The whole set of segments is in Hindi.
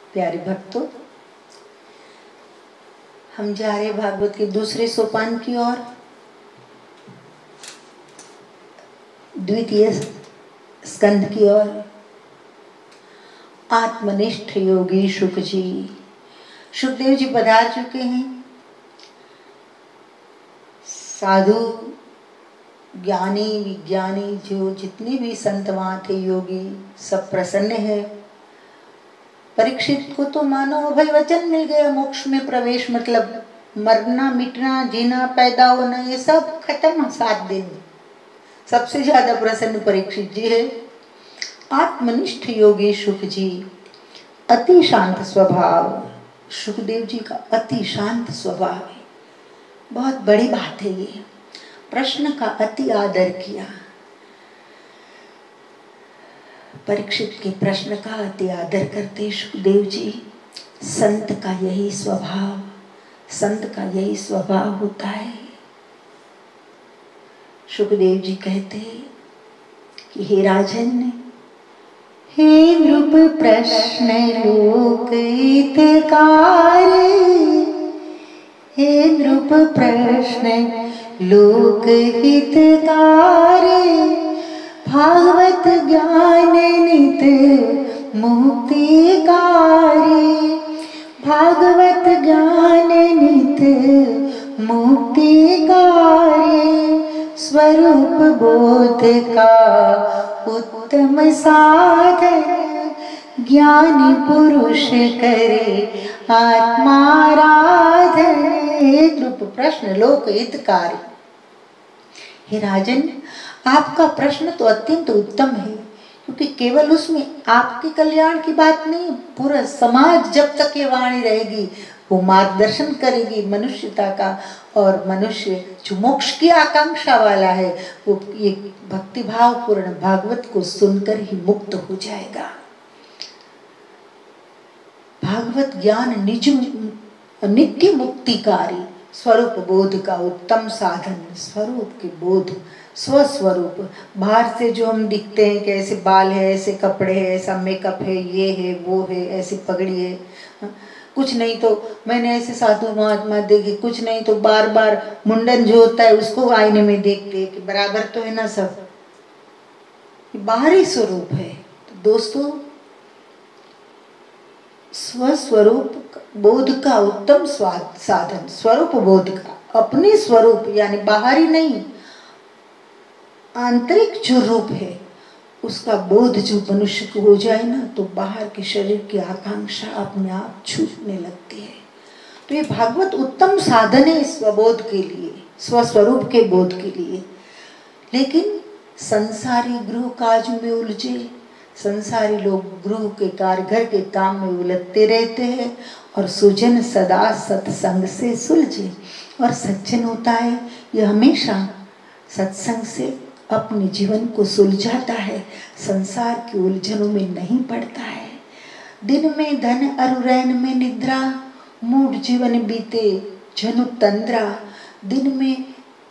प्यारे भक्तों, हम जा रहे भागवत के दूसरे सोपान की ओर। द्वितीय स्कंद की ओर। आत्मनिष्ठ योगी शुक जी, सुखदेव जी पधार चुके हैं। साधु ज्ञानी विज्ञानी जो जितने भी संत वहाँ थे, योगी, सब प्रसन्न है। परीक्षित को तो मानो अभय वचन मिल गया, मोक्ष में प्रवेश, मतलब मरना मिटना जीना पैदा होना ये सब खत्म 7 दिन। सबसे ज्यादा प्रसन्न परीक्षित जी है। आत्मनिष्ठ योगी शुक जी, अति शांत स्वभाव। सुखदेव जी का अति शांत स्वभाव है, बहुत बड़ी बात है ये। प्रश्न का अति आदर किया। परीक्षित के प्रश्न का अति आदर करते सुखदेव जी। संत का यही स्वभाव, संत का यही स्वभाव होता है। सुखदेव जी कहते कि हे राजन, हे नृप प्रश्न लोक हितकार, हे नृप प्रश्न लोक हितकार, भागवत ज्ञान नित मुक्तिकारी, भागवत ज्ञान नित मुक्तिकारी, स्वरूप बोध का उत्तम साधन, ज्ञानी पुरुष करे आत्माराधन। नृप प्रश्न लोक हितकारी। हे राजन, आपका प्रश्न तो अत्यंत उत्तम है, क्योंकि केवल उसमें आपके कल्याण की बात नहीं, पूरा समाज जब तक ये वाणी रहेगी वो मार्गदर्शन करेगी मनुष्यता का। और मनुष्य जो मोक्ष की आकांक्षा वाला है वो ये भक्तिभाव पूर्ण भागवत को सुनकर ही मुक्त हो जाएगा। भागवत ज्ञान नित्य मुक्तिकारी, स्वरूप बोध का उत्तम साधन। स्वरूप के बोध, स्वस्वरूप। बाहर से जो हम दिखते हैं कि ऐसे बाल है, ऐसे कपड़े है, ऐसा मेकअप है, ये है वो है, ऐसी पगड़ी है, कुछ नहीं तो मैंने ऐसे साधु महात्मा देखे, कुछ नहीं तो बार बार मुंडन जो होता है उसको आईने में देखते हैं कि बराबर तो है ना सब। बाहरी स्वरूप है। तो दोस्तों, स्वस्वरूप बोध का उत्तम साधन, स्वरूप बोध का, अपने स्वरूप यानी बाहरी नहीं, आंतरिक जो रूप है उसका बोध जो मनुष्य को हो जाए ना, तो बाहर के शरीर की आकांक्षा अपने आप छूटने लगती है। तो ये भागवत उत्तम साधन है स्वबोध के लिए, स्वस्वरूप के बोध के लिए। लेकिन संसारी गृह काज में उलझे, संसारी लोग गृह के कार्य घर के काम में उलझते रहते हैं, और सुजन सदा सत्संग से सुलझे। और सज्जन होता है ये हमेशा सत्संग से अपने जीवन को सुलझाता है, संसार की उलझनों में नहीं पड़ता है। दिन में धन अरु रैन में निद्रा, मूढ़ जीवन बीते जनु तंद्रा। दिन में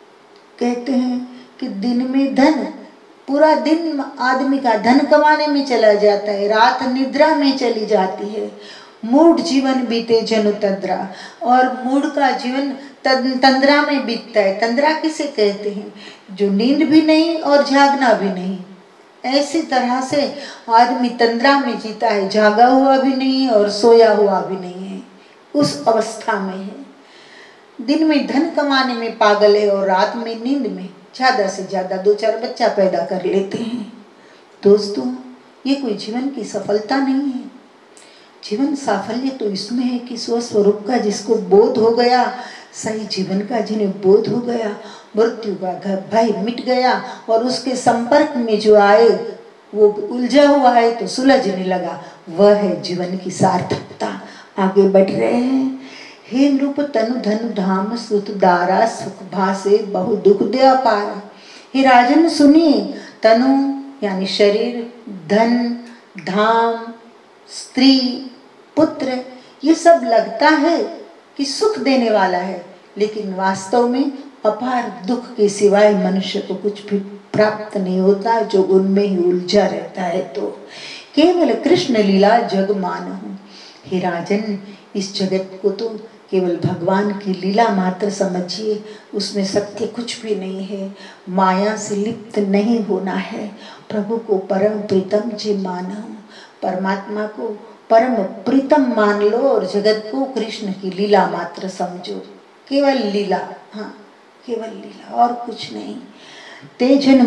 कहते हैं कि दिन में धन, पूरा दिन आदमी का धन कमाने में चला जाता है, रात निद्रा में चली जाती है। मूढ़ जीवन बीते जनु तंद्रा, और मूढ़ का जीवन तंद्रा में बीतता है। तंद्रा किसे कहते हैं? जो नींद भी नहीं और जागना भी नहीं, ऐसी तरह से आदमी तंद्रा में जीता है, जागा हुआ भी नहीं और सोया हुआ भी नहीं है, उस अवस्था में है। दिन में धन कमाने में पागल है और रात में नींद में ज्यादा से ज्यादा 2-4 बच्चा पैदा कर लेते हैं। दोस्तों, ये कोई जीवन की सफलता नहीं है। जीवन साफल्य तो इसमें है कि स्वस्वरूप का जिसको बोध हो गया, सही जीवन का जिन्हें बोध हो गया, मृत्यु का भय मिट गया, और उसके संपर्क में जो आए वो उलझा हुआ है तो सुलझने लगा, वह है जीवन की सार्थकता। आगे बढ़ रहे हैं। हे नृप तनु धनु धाम सुत दारा, सुख भासे बहु दुख दया पारा। हे राजन सुनिए, तनु यानी शरीर, धन, धाम, स्त्री, पुत्र, ये सब लगता है कि सुख देने वाला है, लेकिन वास्तव में अपार दुख के सिवाय मनुष्य को कुछ भी प्राप्त नहीं होता जो उनमें ही उलझा रहता है। तो केवल कृष्ण लीला जग मानहु, हे राजन, इस जगत को तो केवल भगवान की लीला मात्र समझिए, उसमें सत्य कुछ भी नहीं है। माया से लिप्त नहीं होना है। प्रभु को परम प्रीतम जी मानो, परमात्मा को परम प्रीतम मान लो और जगत को कृष्ण की लीला मात्र समझो। केवल लीला, हाँ केवल लीला और कुछ नहीं। तेजन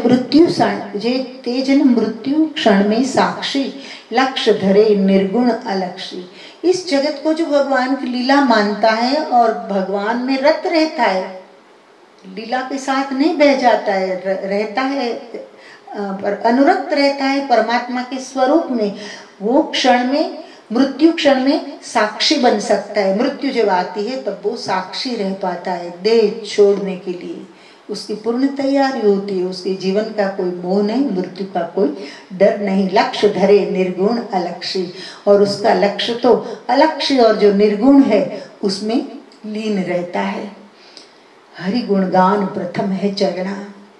मृत्यु क्षण में साक्षी, लक्ष्य धरे निर्गुण अलक्षी। इस जगत को जो भगवान की लीला मानता है और भगवान में रत रहता है, लीला के साथ नहीं बह जाता है, रहता है पर अनुरक्त रहता है परमात्मा के स्वरूप में, वो क्षण में, मृत्यु क्षण में साक्षी बन सकता है। मृत्यु जब आती है तब वो साक्षी रह पाता है देह छोड़ने के लिए। उसकी पूर्ण तैयारी होती है, उसके जीवन का कोई मोह नहीं, मृत्यु का कोई डर नहीं। लक्ष्य धरे निर्गुण अलक्षी, और उसका लक्ष्य तो अलक्ष्य और जो निर्गुण है उसमें लीन रहता है। हरि गुणगान प्रथम है चरणा।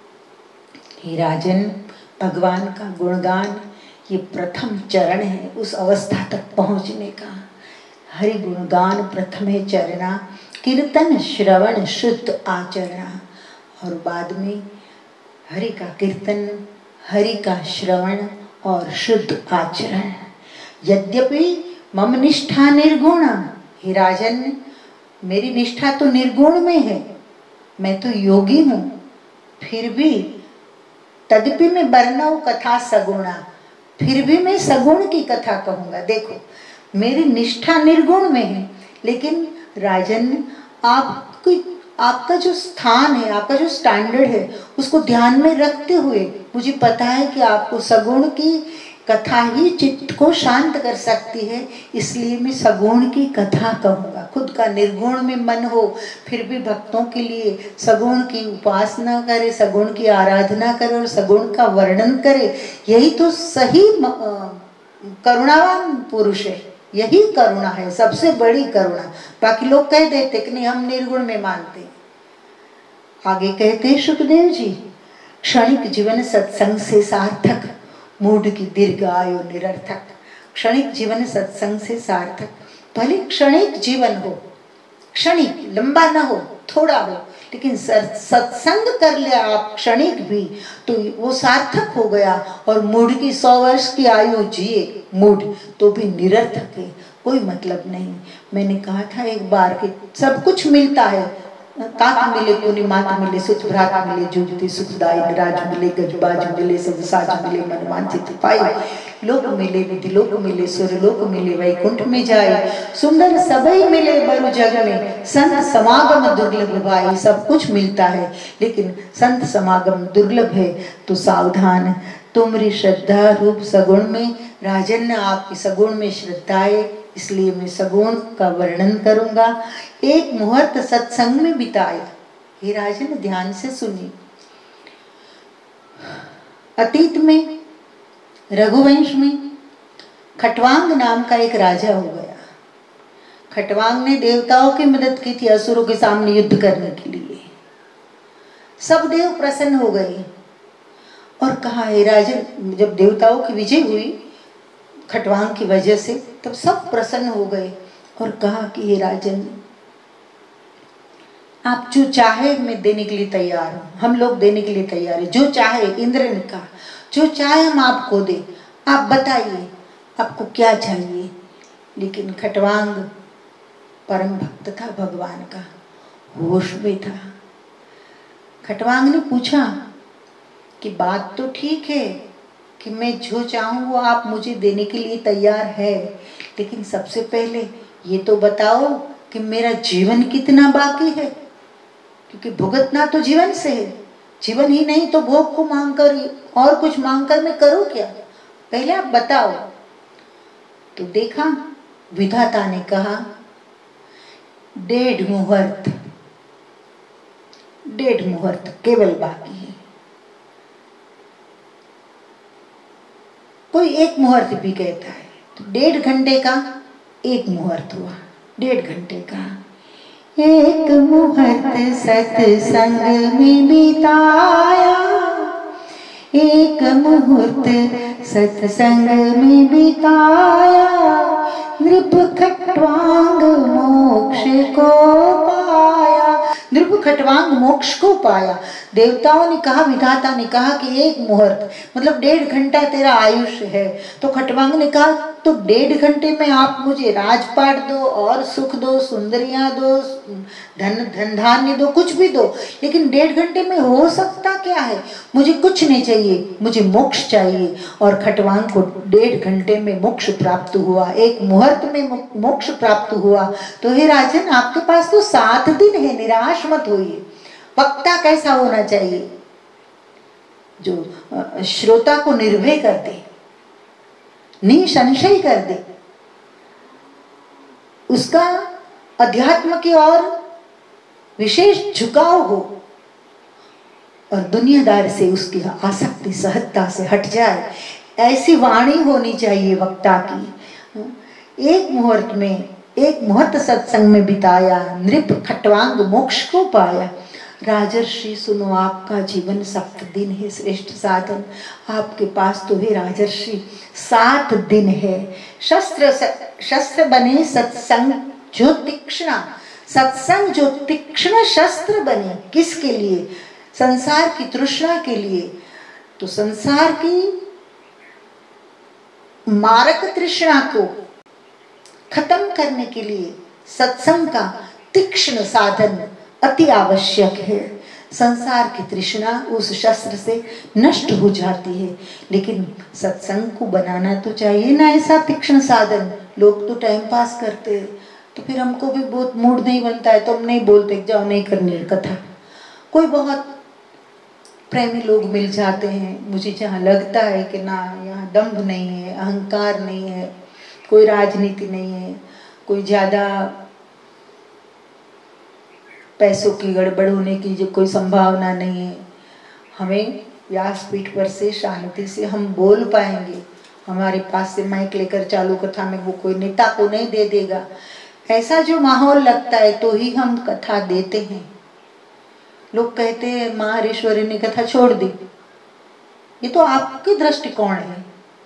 हे राजन, भगवान का गुणगान ये प्रथम चरण है उस अवस्था तक पहुंचने का। हरि गुणगान प्रथम है चरणा, कीर्तन श्रवण शुद्ध आचरणा। और बाद में हरि का कीर्तन, हरि का श्रवण और शुद्ध आचरण। यद्यपि मम निष्ठा निर्गुण, हे राजन मेरी निष्ठा तो निर्गुण में है, मैं तो योगी हूँ, फिर भी तदपि मैं वर्णव कथा सगुणा, फिर भी मैं सगुण की कथा कहूँगा। देखो मेरी निष्ठा निर्गुण में है, लेकिन राजन आपका जो स्थान है, आपका जो स्टैंडर्ड है, उसको ध्यान में रखते हुए मुझे पता है कि आपको सगुण की कथा ही चित्त को शांत कर सकती है, इसलिए मैं सगुण की कथा कहूँगा। खुद का निर्गुण में मन हो, फिर भी भक्तों के लिए सगुण की उपासना करे, सगुण की आराधना करे और सगुण का वर्णन करे, यही तो सही करुणावान पुरुष है। यही करुणा है, सबसे बड़ी करुणा। बाकी लोग कह देते कि नहीं हम निर्गुण में मानते। आगे कहते हैं सुखदेव जी, क्षणिक जीवन सत्संग से सार्थक, मूढ़ की दीर्घ आयु निरर्थक। क्षणिक जीवन सत्संग से सार्थक, भले क्षणिक जीवन हो, क्षणिक लंबा ना हो, थोड़ा हो, लेकिन सत्संग कर लिया आप क्षणिक भी तो वो सार्थक हो गया। और मूढ़ की 100 वर्ष की आयु जिए मूढ़ तो भी निरर्थक है, कोई मतलब नहीं। मैंने कहा था एक बार कि सब कुछ मिलता है, तात मिले पुनि मात मिले, सुत भ्रात मिले, जुगति सुखदाई, राज मिले गजबाज मिले, सब साज मिले, मन वांछित पाई। लोक मिले विधि लोक मिले, सुरलोक मिले, वैकुंठ में जाए, सुंदर सबई मिले बरु जग में, संत समागम दुर्लभ भाई। सब कुछ मिलता है लेकिन संत समागम दुर्लभ है, तो सावधान। तुमरी श्रद्धा रूप सगुण में, राजन आपकी सगुण में श्रद्धा है, इसलिए मैं सगुण का वर्णन करूंगा। एक मुहूर्त सत्संग में बिताया। हे राजन ध्यान से सुनिए। अतीत में रघुवंश में खटवांग नाम का एक राजा हो गया। खटवांग ने देवताओं की मदद की थी असुरों के सामने युद्ध करने के लिए। सब देव प्रसन्न हो गए और कहा, हे राजन, जब देवताओं की विजय हुई खटवांग की वजह से, तब सब प्रसन्न हो गए और कहा कि हे राजन, आप जो चाहे मैं देने के लिए तैयार हूँ, हम लोग देने के लिए तैयार है। जो चाहे इंद्र ने कहा, जो चाहे हम आपको दे, आप बताइए आपको क्या चाहिए। लेकिन खटवांग परम भक्त था भगवान का, होश में था। खटवांग ने पूछा कि बात तो ठीक है कि मैं जो चाहूँ वो आप मुझे देने के लिए तैयार है, लेकिन सबसे पहले ये तो बताओ कि मेरा जीवन कितना बाकी है, क्योंकि भुगतना तो जीवन से है। जीवन ही नहीं तो भोग को मांगकर और कुछ मांगकर मैं करूँ क्या, पहले आप बताओ। तो देखा विधाता ने कहा 1.5 मुहूर्त, 1.5 मुहूर्त केवल बाकी है। कोई 1 मुहूर्त भी कहता है, तो 1.5 घंटे का 1 मुहूर्त हुआ। 1.5 घंटे का 1 मुहूर्त सत्संग में बिताया, 1 मुहूर्त सत्संग में बिताया। नृप खट्वांग मोक्ष को पाया, नृप खट्वांग मोक्ष को पाया। देवताओं ने कहा, विधाता ने कहा कि 1 मुहूर्त मतलब 1.5 घंटा तेरा आयुष्य है। तो खट्वांग ने कहा तो 1.5 घंटे में आप मुझे राजपाट दो और सुख दो, सुंदरियां दो, धन धान्य दो, कुछ भी दो, लेकिन 1.5 घंटे में हो सकता क्या है? मुझे कुछ नहीं चाहिए, मुझे मोक्ष चाहिए। और खट्वांग को 1.5 घंटे में मोक्ष प्राप्त हुआ, 1 मुहूर्त में मोक्ष प्राप्त हुआ। तो हे राजन, आपके पास तो 7 दिन है, निराश मत होइए। वक्ता कैसा होना चाहिए? जो श्रोता को निर्भय कर दे, निसंशय कर दे, उसका अध्यात्म की ओर विशेष झुकाव हो और दुनियादार से उसकी आसक्ति सहजता से हट जाए। ऐसी वाणी होनी चाहिए वक्ता की। 1 मुहूर्त में, 1 मुहूर्त सत्संग में बिताया, नृप खट्वांग मोक्ष को पाया। राजर्षि सुनो, आपका जीवन 7 दिन है श्रेष्ठ साधन। आपके पास तो है राजर्षि 7 दिन है। शस्त्र बने सत्संग जो तीक्ष्ण, सत्संग जो तीक्ष्ण शस्त्र बने। किसके लिए? संसार की तृष्णा के लिए। तो संसार की मारक तृष्णा को खत्म करने के लिए सत्संग का तीक्ष्ण साधन अति आवश्यक है। संसार की तृष्णा उस शस्त्र से नष्ट हो जाती है, लेकिन सत्संग को बनाना तो चाहिए ना ऐसा तीक्ष्ण साधन। लोग तो टाइम पास करते हैं, तो फिर हमको भी बहुत मूड नहीं बनता है तो हम नहीं बोलते, जाओ नहीं करनी है कथा। कोई बहुत प्रेमी लोग मिल जाते हैं, मुझे जहाँ लगता है कि ना यहाँ दंभ नहीं है, अहंकार नहीं है, कोई राजनीति नहीं है, कोई ज़्यादा पैसों की गड़बड़ होने की जो कोई संभावना नहीं है, हमें व्यासपीठ पर से शांति से हम बोल पाएंगे। हमारे पास से माइक लेकर चालू कथा में वो कोई नेता को नहीं दे देगा। ऐसा जो माहौल लगता है तो ही हम कथा देते हैं। लोग कहते हैं महारेश्वरी ने कथा छोड़ दी, ये तो आपकी दृष्टिकोण है,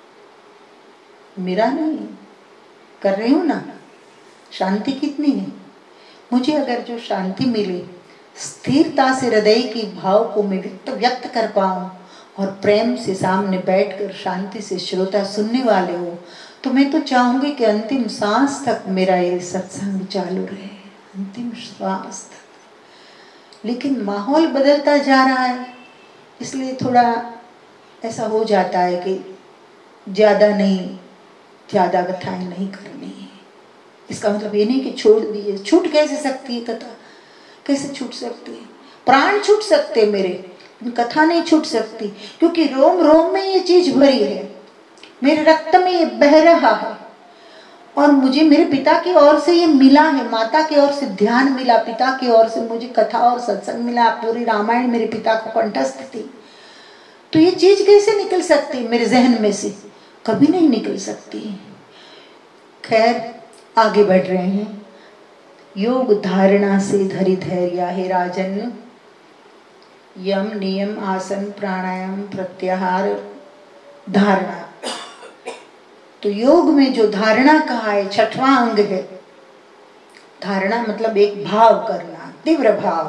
मेरा नहीं। कर रही हूँ ना, शांति कितनी है मुझे। अगर जो शांति मिले, स्थिरता से हृदय की भाव को मैं व्यक्त कर पाऊँ और प्रेम से सामने बैठकर शांति से श्रोता सुनने वाले हो, तो मैं तो चाहूंगी कि अंतिम सांस तक मेरा ये सत्संग चालू रहे, अंतिम श्वास तक। लेकिन माहौल बदलता जा रहा है, इसलिए थोड़ा ऐसा हो जाता है कि ज़्यादा कथाएं नहीं करनी है। इसका मतलब ये नहीं कि छोड़ दिए। छूट कैसे सकती है कथा? कैसे छूट सकती है? प्राण छूट सकते मेरे, कथा नहीं छूट सकती, क्योंकि रोम रोम में ये चीज भरी है, मेरे रक्त में ये बह रहा है। और मुझे मेरे पिता की ओर से ये मिला है, माता की ओर से ध्यान मिला, पिता की ओर से मुझे कथा और सत्संग मिला। पूरी रामायण मेरे पिता को कंठस्थ थी। तो ये चीज कैसे निकल सकती मेरे जहन में से? कभी नहीं निकल सकती। खैर, आगे बढ़ रहे हैं। योग धारणा से धरि धैर्य। हे राजन, यम नियम आसन प्राणायाम प्रत्याहार धारणा। तो योग में जो धारणा कहा है, 6वां अंग है। धारणा मतलब एक भाव करना, तीव्र भाव।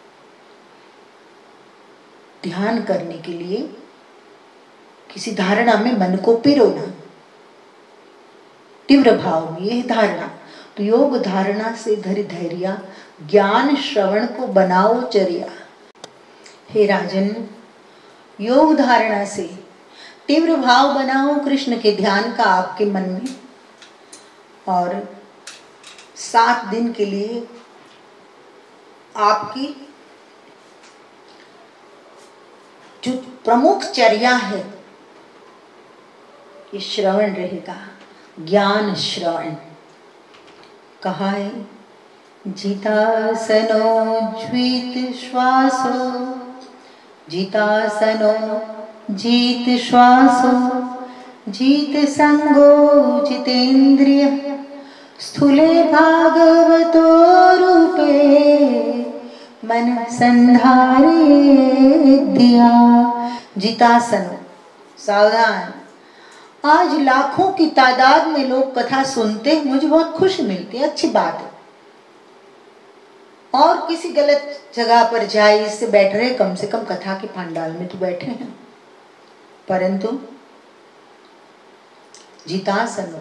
ध्यान करने के लिए किसी धारणा में मन को पिरोना, तीव्र भाव में, यह धारणा। तो योग धारणा से धरि धैर्य, ज्ञान श्रवण को बनाओ चर्या। हे राजन, योग धारणा से तीव्र भाव बनाओ कृष्ण के ध्यान का आपके मन में, और 7 दिन के लिए आपकी जो प्रमुख चर्या है ये श्रवण रहेगा, ज्ञान श्रवण। कहा है, जितासनोज्वीत श्वासो, जितासनो जीत श्वासो, जीत संगो जितेन्द्रिय, स्थूले भागवतो रूपे मन संधारे दिया। जितासनो, सावधान। आज लाखों की तादाद में लोग कथा सुनते हैं, मुझे बहुत खुशी मिलती है, अच्छी बात है। और किसी गलत जगह पर जाए इससे बैठ रहे, कम से कम कथा के पंडाल में तो बैठे हैं। परंतु जितासनो,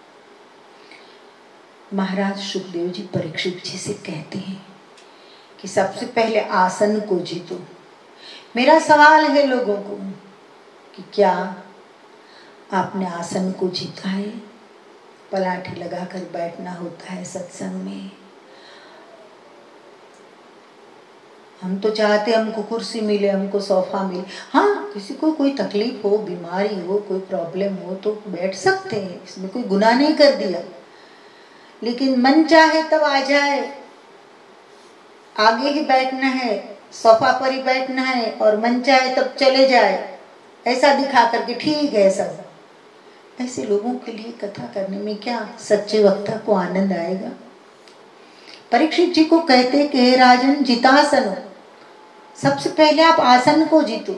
महाराज सुखदेव जी परीक्षित जी से कहते हैं कि सबसे पहले आसन को जीतो। मेरा सवाल है लोगों को कि क्या आपने आसन को जीता है? पलाठी लगाकर बैठना होता है सत्संग में। हम तो चाहते हमको कुर्सी मिले, हमको सोफा मिले। हाँ, किसी को कोई तकलीफ हो, बीमारी हो, कोई प्रॉब्लम हो तो बैठ सकते हैं, इसमें कोई गुनाह नहीं कर दिया। लेकिन मन चाहे तब आ जाए, आगे ही बैठना है, सोफा पर ही बैठना है, और मन चाहे तब चले जाए, ऐसा दिखा करके ठीक है सब। ऐसे लोगों के लिए कथा करने में क्या सच्चे वक्ता को आनंद आएगा? परीक्षित जी को कहते कि हे राजन, जितासन, सबसे पहले आप आसन को जीतो।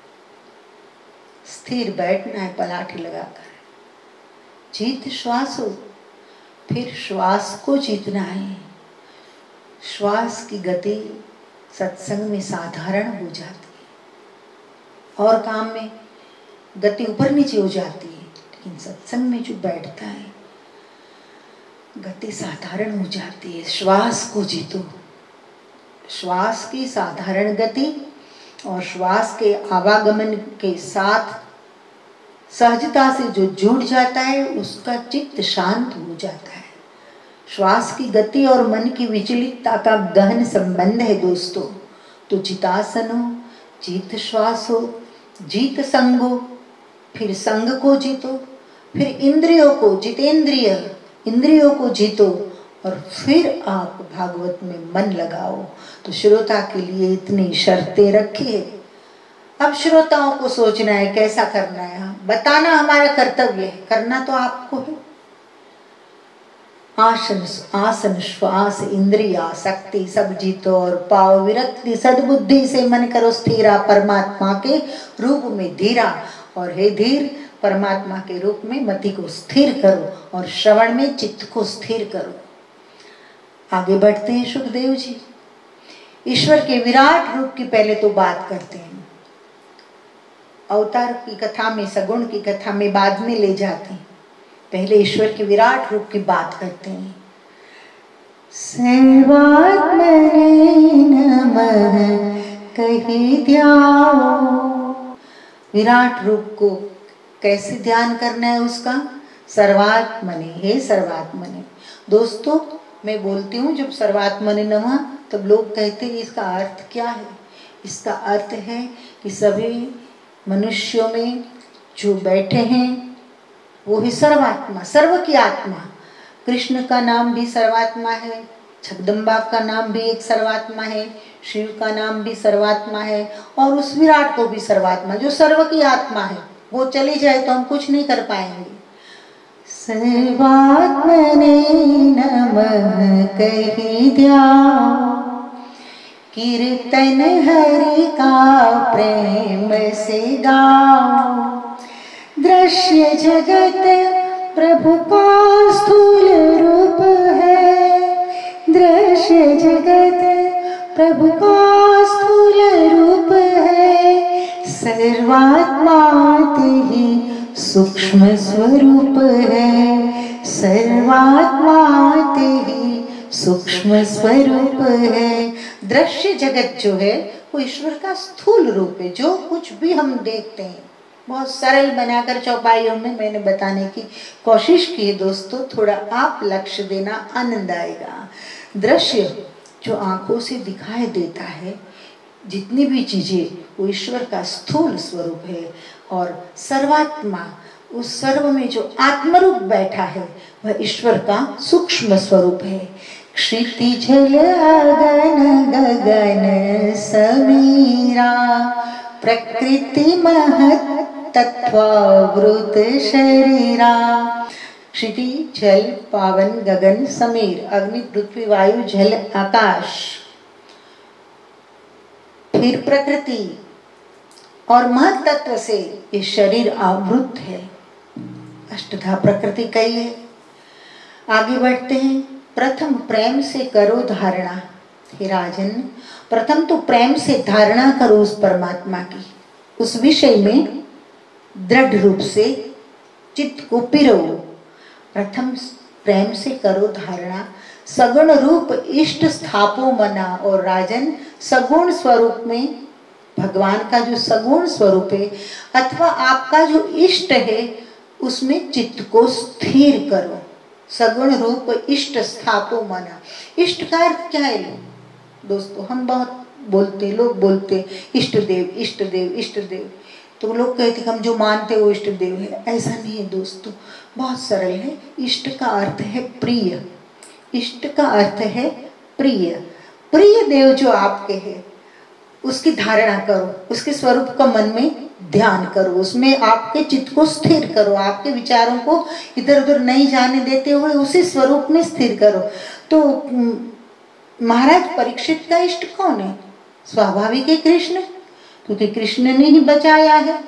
स्थिर बैठना है पलाठी लगाकर। जीत श्वास हो, फिर श्वास को जीतना है। श्वास की गति सत्संग में साधारण हो जाती है, और काम में गति ऊपर नीचे हो जाती है, लेकिन सत्संग में जो बैठता है गति साधारण हो जाती है। श्वास को जीतो। श्वास की साधारण गति और श्वास के आवागमन के साथ सहजता से जो जुड़ जाता है उसका चित्त शांत हो जाता है। श्वास की गति और मन की विचलितता का गहन संबंध है दोस्तों। तो जितासन हो, जीत श्वास हो, जीत संग हो, फिर संग को जीतो, फिर इंद्रियों को, जितेंद्रिय इंद्रियों को जीतो, और फिर आप भागवत में मन लगाओ। तो श्रोता के लिए इतनी शर्तें रखी है। अब श्रोताओं को सोचना है कैसा करना है, बताना हमारा कर्तव्य है, करना तो आपको है। आसन श्वास इंद्रिया शक्ति सब जीतो और पाओ विरक्ति, सद्बुद्धि से मन करो स्थिरा, परमात्मा के रूप में धीरा। और हे धीर, परमात्मा के रूप में मति को स्थिर करो और श्रवण में चित्त को स्थिर करो। आगे बढ़ते हैं सुखदेव जी। ईश्वर के विराट रूप की पहले तो बात करते हैं। अवतार की कथा में, सगुण की कथा में बाद में ले जाते हैं, पहले ईश्वर के विराट रूप की बात करते हैं। सर्वात्मने नमः कहि ध्याओ। विराट रूप को कैसे ध्यान करना है उसका? सर्वात्मने, हे सर्वात्मने। दोस्तों मैं बोलती हूँ जब सर्वात्मने नमः, तब लोग कहते हैं इसका अर्थ क्या है? इसका अर्थ है कि सभी मनुष्यों में जो बैठे हैं वो ही सर्वात्मा, सर्व की आत्मा। कृष्ण का नाम भी सर्वात्मा है, जगदम्बा का नाम भी एक सर्वात्मा है, शिव का नाम भी सर्वात्मा है, और उस विराट को भी सर्वात्मा, जो सर्व की आत्मा है, वो चली जाए तो हम कुछ नहीं कर पाएंगे। सर्वात्मने नमः कहि ध्याओ, कीर्तन हरि का प्रेम से गाओ। दृश्य जगत प्रभु का स्थूल रूप है, दृश्य जगत प्रभु का स्थूल रूप है। सर्वात्मा ही सूक्ष्म स्वरूप है, सर्वात्मा ही सूक्ष्म स्वरूप है। दृश्य जगत जो है वो ईश्वर का स्थूल रूप है, जो कुछ भी हम देखते हैं। बहुत सरल बनाकर चौपाइयों में मैंने बताने की कोशिश की है दोस्तों, थोड़ा आप लक्ष्य देना, आनंद आएगा। दृश्य जो आंखों से दिखाई देता है, जितनी भी चीजें, वो ईश्वर का स्थूल स्वरूप है। और सर्वात्मा, उस सर्व में जो आत्मरूप बैठा है वह ईश्वर का सूक्ष्म स्वरूप है। क्षितिजल अगन गगन समीरा, प्रकृति महत तत्वावृत शरीरा। क्षिति जल पावन गगन समीर, अग्नि पृथ्वी वायु जल आकाश, फिर प्रकृति और महत तत्व से ये शरीर आवृत है। अष्टधा प्रकृति कही है। आगे बढ़ते हैं। प्रथम प्रेम से करो धारणा। हे राजन, प्रथम तो प्रेम से धारणा करो उस परमात्मा की, उस विषय में दृढ़ रूप से चित्त को पिरोओ। प्रथम प्रेम से करो धारणा। सगुण रूप इष्ट स्थापो मना। और राजन, सगुण स्वरूप में भगवान का जो सगुण स्वरूप है अथवा आपका जो इष्ट है उसमें चित्त को स्थिर करो। सगुण रूप इष्ट स्थापो मना। इष्ट का अर्थ क्या है दोस्तों? हम बहुत बोलते, लोग बोलते इष्ट देव इष्ट देव इष्ट देव, तो लोग कहते हम जो मानते वो इष्ट देव है। ऐसा नहीं है दोस्तों, बहुत सरल है। इष्ट का अर्थ है प्रिय। इष्ट का अर्थ है प्रिय। प्रिय देव जो आपके है उसकी धारणा करो, उसके स्वरूप का मन में ध्यान करो, उसमें आपके चित्त को स्थिर करो, आपके विचारों को इधर उधर नहीं जाने देते हुए उसी स्वरूप में स्थिर करो। तो महाराज परीक्षित का इष्ट कौन है? स्वाभाविक है कृष्ण, क्योंकि कृष्ण ने ही बचाया है।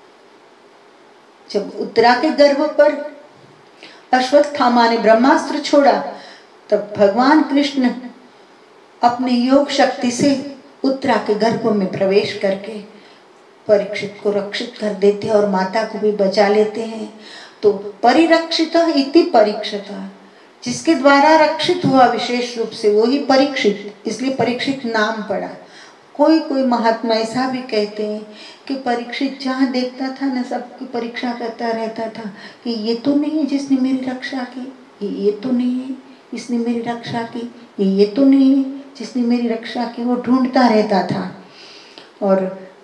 जब उत्तरा के गर्भ पर अश्वत्थामा ने ब्रह्मास्त्र छोड़ा तब भगवान कृष्ण अपने योग शक्ति से उत्तरा के गर्भ में प्रवेश करके परीक्षित को रक्षित कर देते हैं और माता को भी बचा लेते हैं। तो परिरक्षित इति परीक्षित, जिसके द्वारा रक्षित हुआ विशेष रूप से वो ही परीक्षित, इसलिए परीक्षित नाम पड़ा। कोई कोई महात्मा ऐसा भी कहते हैं कि परीक्षित जहाँ देखता था ना सबकी परीक्षा करता रहता था कि ये तो नहीं है जिसने मेरी रक्षा की, ये तो नहीं है इसने मेरी रक्षा की, ये तो नहीं है जिसने मेरी रक्षा की। वो ढूंढता रहता था और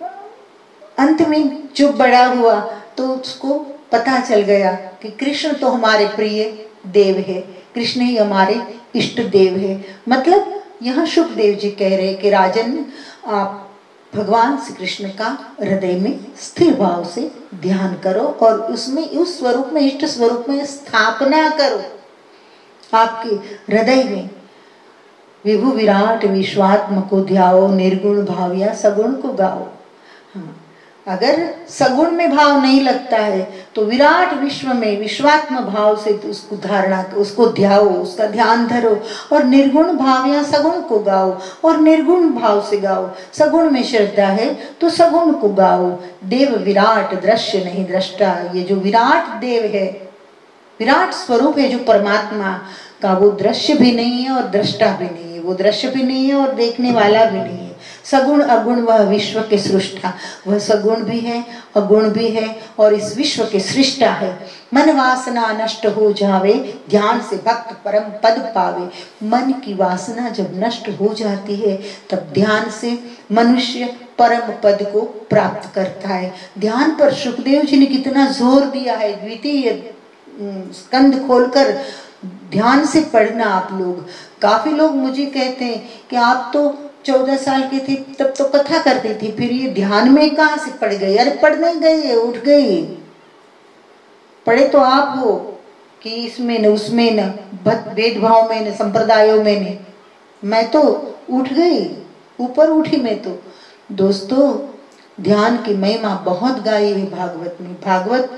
अंत में जो बड़ा हुआ तो उसको पता चल गया कि कृष्ण तो हमारे प्रिय देव है, कृष्ण ही हमारे इष्ट देव है। मतलब यहाँ सुखदेव जी कह रहे कि राजन, आप भगवान श्री कृष्ण का हृदय में स्थिर भाव से ध्यान करो और उसमें उस स्वरूप में, इष्ट स्वरूप में स्थापना करो आपके हृदय में। विभु विराट विश्वात्म को ध्याओ, निर्गुण भाव या सगुण को गाओ। हाँ, अगर सगुण में भाव नहीं लगता है तो विराट विश्व में विश्वात्म भाव से उसको धारणा, उसको ध्याओ, उसका ध्यान धरो और निर्गुण भाव या सगुण को गाओ और निर्गुण भाव से गाओ। सगुण में श्रद्धा है तो सगुण को गाओ। देव विराट दृश्य नहीं दृष्टा। ये जो विराट देव है, विराट स्वरूप है जो परमात्मा का, वो दृश्य भी नहीं है और दृष्टा भी नहीं है। वो दृश्य भी नहीं है और देखने वाला भी नहीं है। सगुण अगुण वह विश्व के सृष्टा, वह सगुण भी है अगुण भी है और इस विश्व के सृष्टा है। मन वासना नष्ट हो जावे, ध्यान से भक्त परम पद पावे। मन की वासना जब नष्ट हो जाती है तब ध्यान से मनुष्य परम पद को प्राप्त करता है। ध्यान पर सुखदेव जी ने कितना जोर दिया है। द्वितीय स्कंद खोलकर ध्यान से पढ़ना आप लोग। काफी लोग मुझे कहते हैं कि आप तो 14 साल की थी तब तो कथा करती थी, फिर ये ध्यान में कहाँ से पड़ गई? अरे पढ़ नहीं गई, उठ गई। पढ़े तो आप हो कि इसमें न उसमें न, भेदभाव में न, संप्रदायों में न। मैं तो उठ गई, ऊपर उठी मैं तो। दोस्तों, ध्यान की महिमा बहुत गाई है भागवत में। भागवत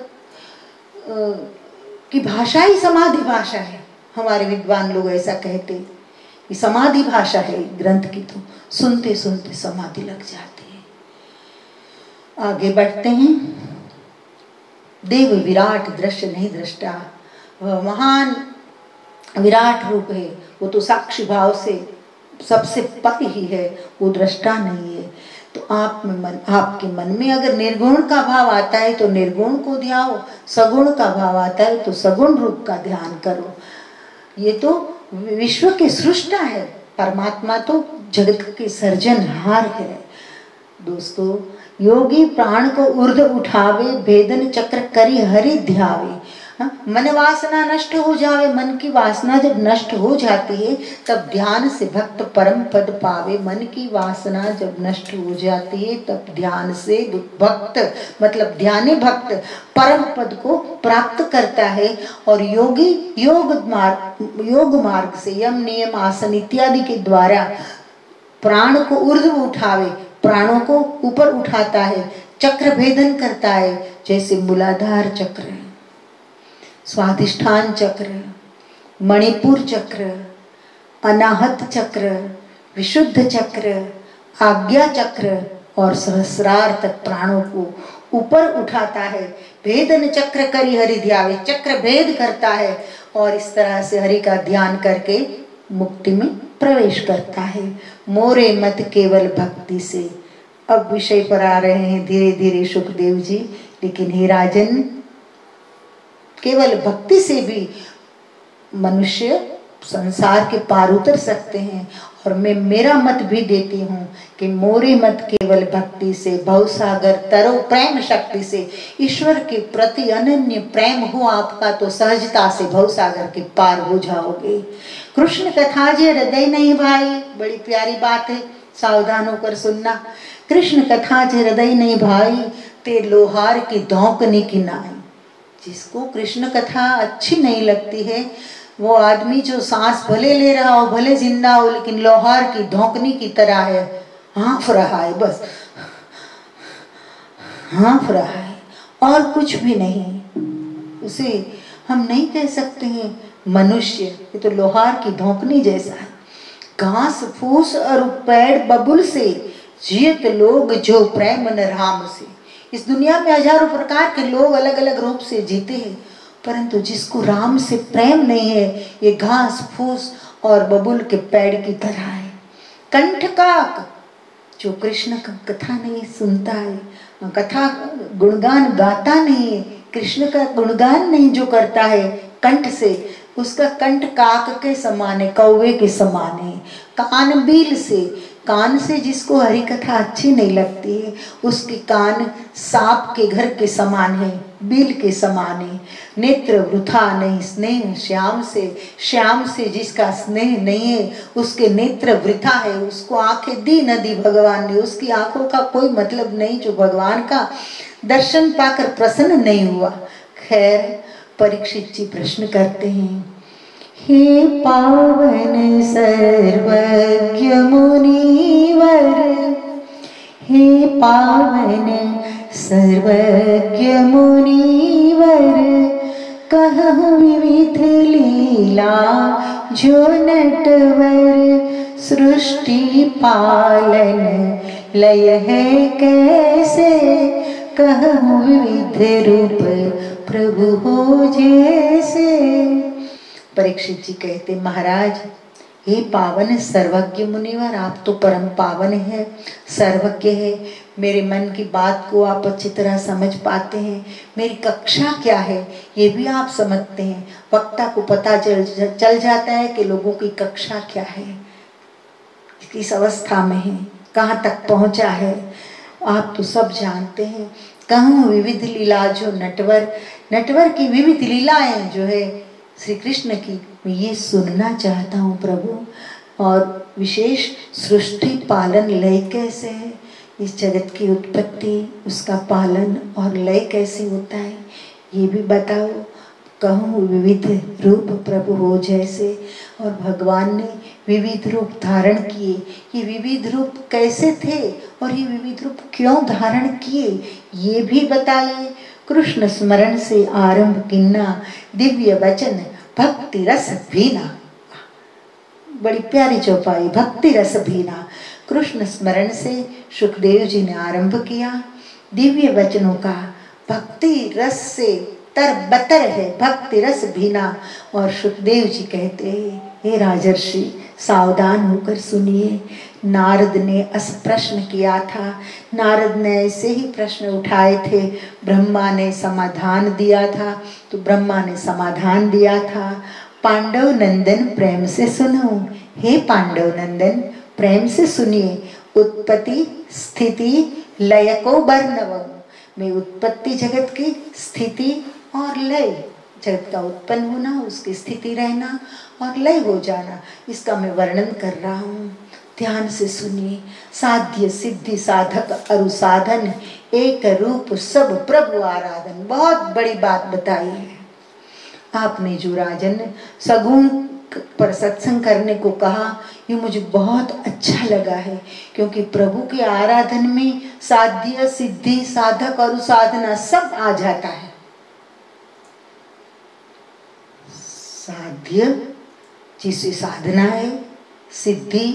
की भाषा ही समाधि भाषा है। हमारे विद्वान लोग ऐसा कहते हैं कि समाधि भाषा है ग्रंथ की, तो सुनते सुनते समाधि लग जाती है। आगे बढ़ते हैं। देव विराट दृश्य नहीं दृष्टा। वह महान विराट रूप है, वो तो साक्षी भाव से सबसे पर ही है, वो दृष्टा नहीं है। तो आपके मन में अगर निर्गुण का भाव आता है तो निर्गुण को ध्याओ, सगुण का भाव आता है तो सगुण रूप का ध्यान करो। ये तो विश्व के सृष्टा है, परमात्मा तो जगत के सर्जनहार है। दोस्तों, योगी प्राण को ऊर्ध्व उठावे, भेदन चक्र करी हरि ध्यावे। मन वासना नष्ट हो जावे। मन की वासना जब नष्ट हो जाती है तब ध्यान से भक्त परम पद पावे। मन की वासना जब नष्ट हो जाती है तब ध्यान से भक्त, मतलब ध्यानी भक्त परम पद को प्राप्त करता है। और योगी योग मार्ग से यम नियम आसन इत्यादि के द्वारा प्राण को ऊर्ध्व उठावे, प्राणों को ऊपर उठाता है, चक्र भेदन करता है। जैसे मूलाधार चक्र है, स्वाधिष्ठान चक्र, मणिपुर चक्र, अनाहत चक्र, विशुद्ध चक्र, आज्ञा चक्र और सहस्रार तक प्राणों को ऊपर उठाता है। भेदन चक्र करी हरि ध्यावे, चक्र भेद करता है और इस तरह से हरि का ध्यान करके मुक्ति में प्रवेश करता है। मोरे मत केवल भक्ति से। अब विषय पर आ रहे हैं धीरे धीरे सुखदेव जी, लेकिन हे राजन, केवल भक्ति से भी मनुष्य संसार के पार उतर सकते हैं। और मैं मेरा मत भी देती हूँ कि मोरे मत केवल भक्ति से, भवसागर तरो प्रेम शक्ति से। ईश्वर के प्रति अनन्य प्रेम हो आपका तो सहजता से भवसागर के पार हो जाओगे। कृष्ण कथा जे हृदय नहीं भाई, बड़ी प्यारी बात है, सावधान होकर सुनना। कृष्ण कथा जे हृदय नहीं भाई, ते लोहार की धौंकने की नाई। जिसको कृष्ण कथा अच्छी नहीं लगती है, वो आदमी जो सांस भले ले रहा हो, भले जिंदा हो, लेकिन लोहार की धौंकनी की तरह है, हाँफ रहा है, बस हाँफ रहा है और कुछ भी नहीं। उसे हम नहीं कह सकते हैं मनुष्य, ये तो लोहार की धौंकनी जैसा है। घास फूस और पेड़ बबुल से जियत लोग जो प्रेम न राम से। इस दुनिया में हजारों प्रकार के लोग अलग अलग रूप से जीते हैं, परंतु जिसको राम से प्रेम नहीं है, ये घास फूस और बबुल के पेड़ की तरह है। कंठकाक, जो कृष्ण का कथा नहीं सुनता है, कथा गुणगान गाता नहीं है, कृष्ण का गुणगान नहीं जो करता है कंठ से, उसका कंठ काक के समान है, कौवे के समान है। कान बील से, कान से जिसको हरि कथा अच्छी नहीं लगती है, उसके कान सांप के घर के समान है, बील के समान है। नेत्र वृथा नहीं स्नेह श्याम से, श्याम से जिसका स्नेह नहीं है, उसके नेत्र वृथा है। उसको आंखें दी न दी भगवान ने, उसकी आंखों का कोई मतलब नहीं, जो भगवान का दर्शन पाकर प्रसन्न नहीं हुआ। खैर, परीक्षित जी प्रश्न करते हैं, हे पावन सर्वज्ञ मुनिवर, हे पावन सर्वज्ञ मुनिवर, कहु विविध लीला जो नटवर, सृष्टि पालन लय है कैसे, कहु विविध रूप प्रभु हो जैसे। परीक्षित जी कहते, महाराज हे पावन सर्वज्ञ मुनिवर, आप तो परम पावन है, सर्वज्ञ है, मेरे मन की बात को आप अच्छी तरह समझ पाते हैं, मेरी कक्षा क्या है ये भी आप समझते हैं। वक्ता को पता चल जाता है कि लोगों की कक्षा क्या है, किस अवस्था में है, कहाँ तक पहुँचा है, आप तो सब जानते हैं। कहूँ विविध लीला जो नटवर, नटवर की विविध लीलाएं जो है श्री कृष्ण की, मैं ये सुनना चाहता हूँ प्रभु। और विशेष सृष्टि पालन लय कैसे है, इस जगत की उत्पत्ति, उसका पालन और लय कैसे होता है ये भी बताओ। कहूँ विविध रूप प्रभु हो जैसे, और भगवान ने विविध रूप धारण किए, ये विविध रूप कैसे थे और ये विविध रूप क्यों धारण किए ये भी बताइए। कृष्ण स्मरण से आरंभ किन्ना, दिव्य वचन भक्ति रस भीना। बड़ी प्यारी चौपाई, भक्ति रस भीना। कृष्ण स्मरण से सुखदेव जी ने आरंभ किया, दिव्य वचनों का भक्ति रस से तरबतर है, भक्ति रस भीना। और सुखदेव जी कहते हैं, हे राजर्षि सावधान होकर सुनिए। नारद ने अस प्रश्न किया था, नारद ने ऐसे ही प्रश्न उठाए थे, ब्रह्मा ने समाधान दिया था, तो ब्रह्मा ने समाधान दिया था। पांडव नंदन प्रेम से सुनो, हे पांडव नंदन प्रेम से सुनिए। उत्पत्ति स्थिति लय को वर्णवम, मैं उत्पत्ति जगत की स्थिति और लय, जगत का उत्पन्न होना, उसकी स्थिति रहना और लय हो जाना, इसका मैं वर्णन कर रहा हूँ। ध्यान से सुनिए। साध्य सिद्धि साधक अरु साधन, एक रूप सब प्रभु आराधन। बहुत बड़ी बात बताई है आपने जो राजन सगुण पर सत्संग करने को कहा, ये मुझे बहुत अच्छा लगा है, क्योंकि प्रभु के आराधन में साध्य सिद्धि साधक और साधना सब आ जाता है। साध्य जिसे साधना है, सिद्धि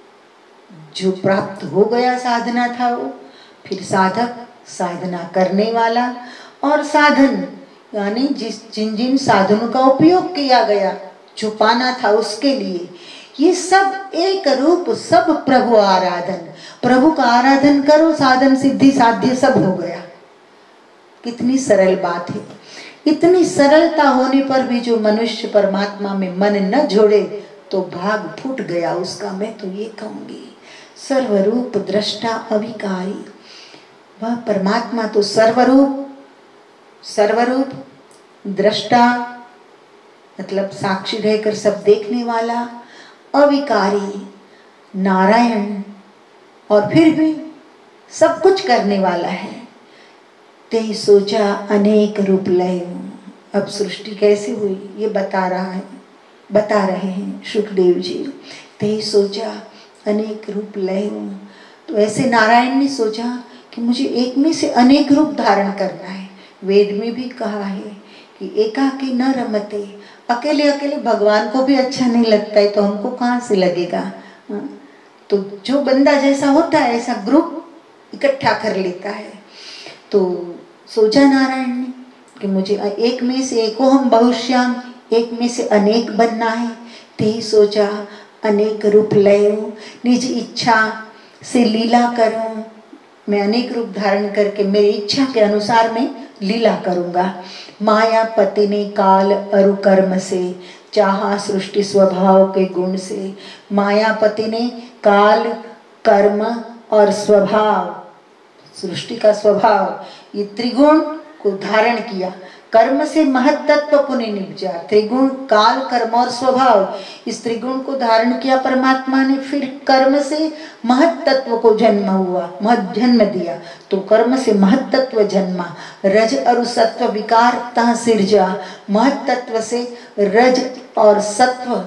जो प्राप्त हो गया साधना था वो, फिर साधक साधना करने वाला, और साधन यानी जिन जिन साधनों का उपयोग किया गया जो पाना था उसके लिए, ये सब एक रूप, सब प्रभु आराधन। प्रभु का आराधन करो, साधन सिद्धि साध्य सब हो गया। कितनी सरल बात है। इतनी सरलता होने पर भी जो मनुष्य परमात्मा में मन न जोड़े तो भाग फूट गया उसका। मैं तो ये कहूंगी, सर्वरूप दृष्टा अविकारी, वह परमात्मा तो सर्वरूप, सर्वरूप दृष्टा मतलब साक्षी रहकर सब देखने वाला, अविकारी नारायण, और फिर भी सब कुछ करने वाला है। ते सोचा अनेक रूप लय। अब सृष्टि कैसे हुई ये बता रहे हैं शुकदेव जी। ते सोचा अनेक रूप लय। तो ऐसे नारायण ने सोचा कि मुझे एक में से अनेक रूप धारण करना है। वेद में भी कहा है कि एकाकी न रमते, अकेले अकेले भगवान को भी अच्छा नहीं लगता है तो हमको कहाँ से लगेगा। तो जो बंदा जैसा होता है ऐसा ग्रुप इकट्ठा कर लेता है। तो सोचा नारायण ने कि मुझे एक में से एको हम बहुश्याम, एक में से अनेक बनना है। ते ही सोचा अनेक रूप लयो, निज इच्छा से लीला करूं। मैं अनेक रूप धारण करके मेरी इच्छा के अनुसार मैं लीला करूंगा। मायापति ने काल अरु कर्म से चाहा सृष्टि स्वभाव के गुण से। मायापति ने काल, कर्म और स्वभाव, सृष्टि का स्वभाव, ये त्रिगुण को धारण किया। कर्म से महत्त्व पुण्य निपजा, त्रिगुण काल कर्म और स्वभाव, इस त्रिगुण को धारण किया परमात्मा ने। फिर कर्म से महत्त्व को जन्म हुआ, जन्म दिया, तो कर्म से महत्त्व जन्मा। रज और सत्व विकार तह सिरजा, महत्त्व से रज और सत्व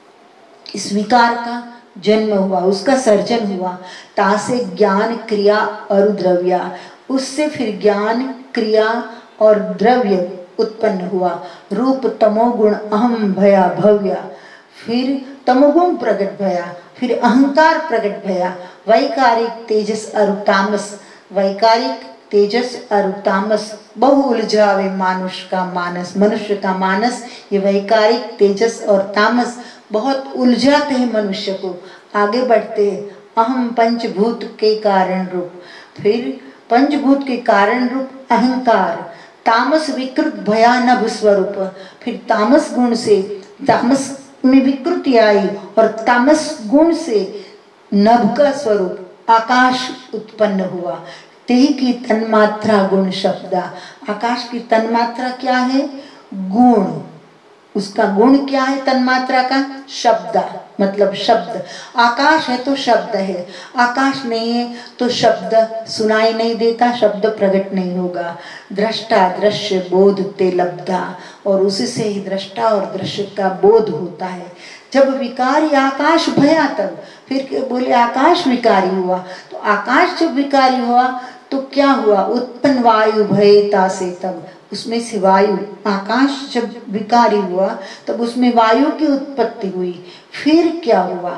इस विकार का जन्म हुआ, उसका सर्जन हुआ। तासे ज्ञान क्रिया और द्रव्या, उससे फिर ज्ञान क्रिया और द्रव्य उत्पन्न हुआ। रूप तमोगुण अहम भया भव्या, फिर तमोगुण प्रकट भया, फिर अहंकार प्रकट भया। वैकारिक तेजस और तामस, वैकारिक तेजस और तामस बहु उलझावे मानुष का मानस, मनुष्य का मानस। ये वैकारिक तेजस और तामस बहुत उलझाते हैं मनुष्य को, आगे बढ़ते हैं। अहम पंचभूत के कारण रूप, फिर पंचभूत के कारण रूप अहंकार। तामस विकृत भयानभ स्वरूप, फिर तामस गुण से, तामस में विकृति आई और तामस गुण से नभ का स्वरूप आकाश उत्पन्न हुआ। तेही की तन्मात्रा गुण शब्दा, आकाश की तन्मात्रा क्या है? गुण। उसका गुण क्या है तन्मात्रा का? शब्द, मतलब शब्द। आकाश है तो शब्द है, आकाश नहीं है तो शब्द सुनाई नहीं देता, शब्द प्रकट नहीं होगा। दृष्टा दृश्य बोध ते लब्धा, और उसी से ही दृष्टा और दृश्य का बोध होता है। जब विकारी आकाश भया तब, फिर बोले आकाश विकारी हुआ, तो आकाश जब विकारी हुआ तो क्या हुआ? उत्पन्न वायु भयता से, तब उसमें से वायु, आकाश जब विकारी हुआ तब उसमें वायु की उत्पत्ति हुई। फिर क्या हुआ?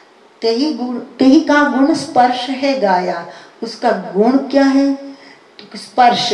तेही का गुण स्पर्श है गाया, उसका गुण क्या है? तो स्पर्श।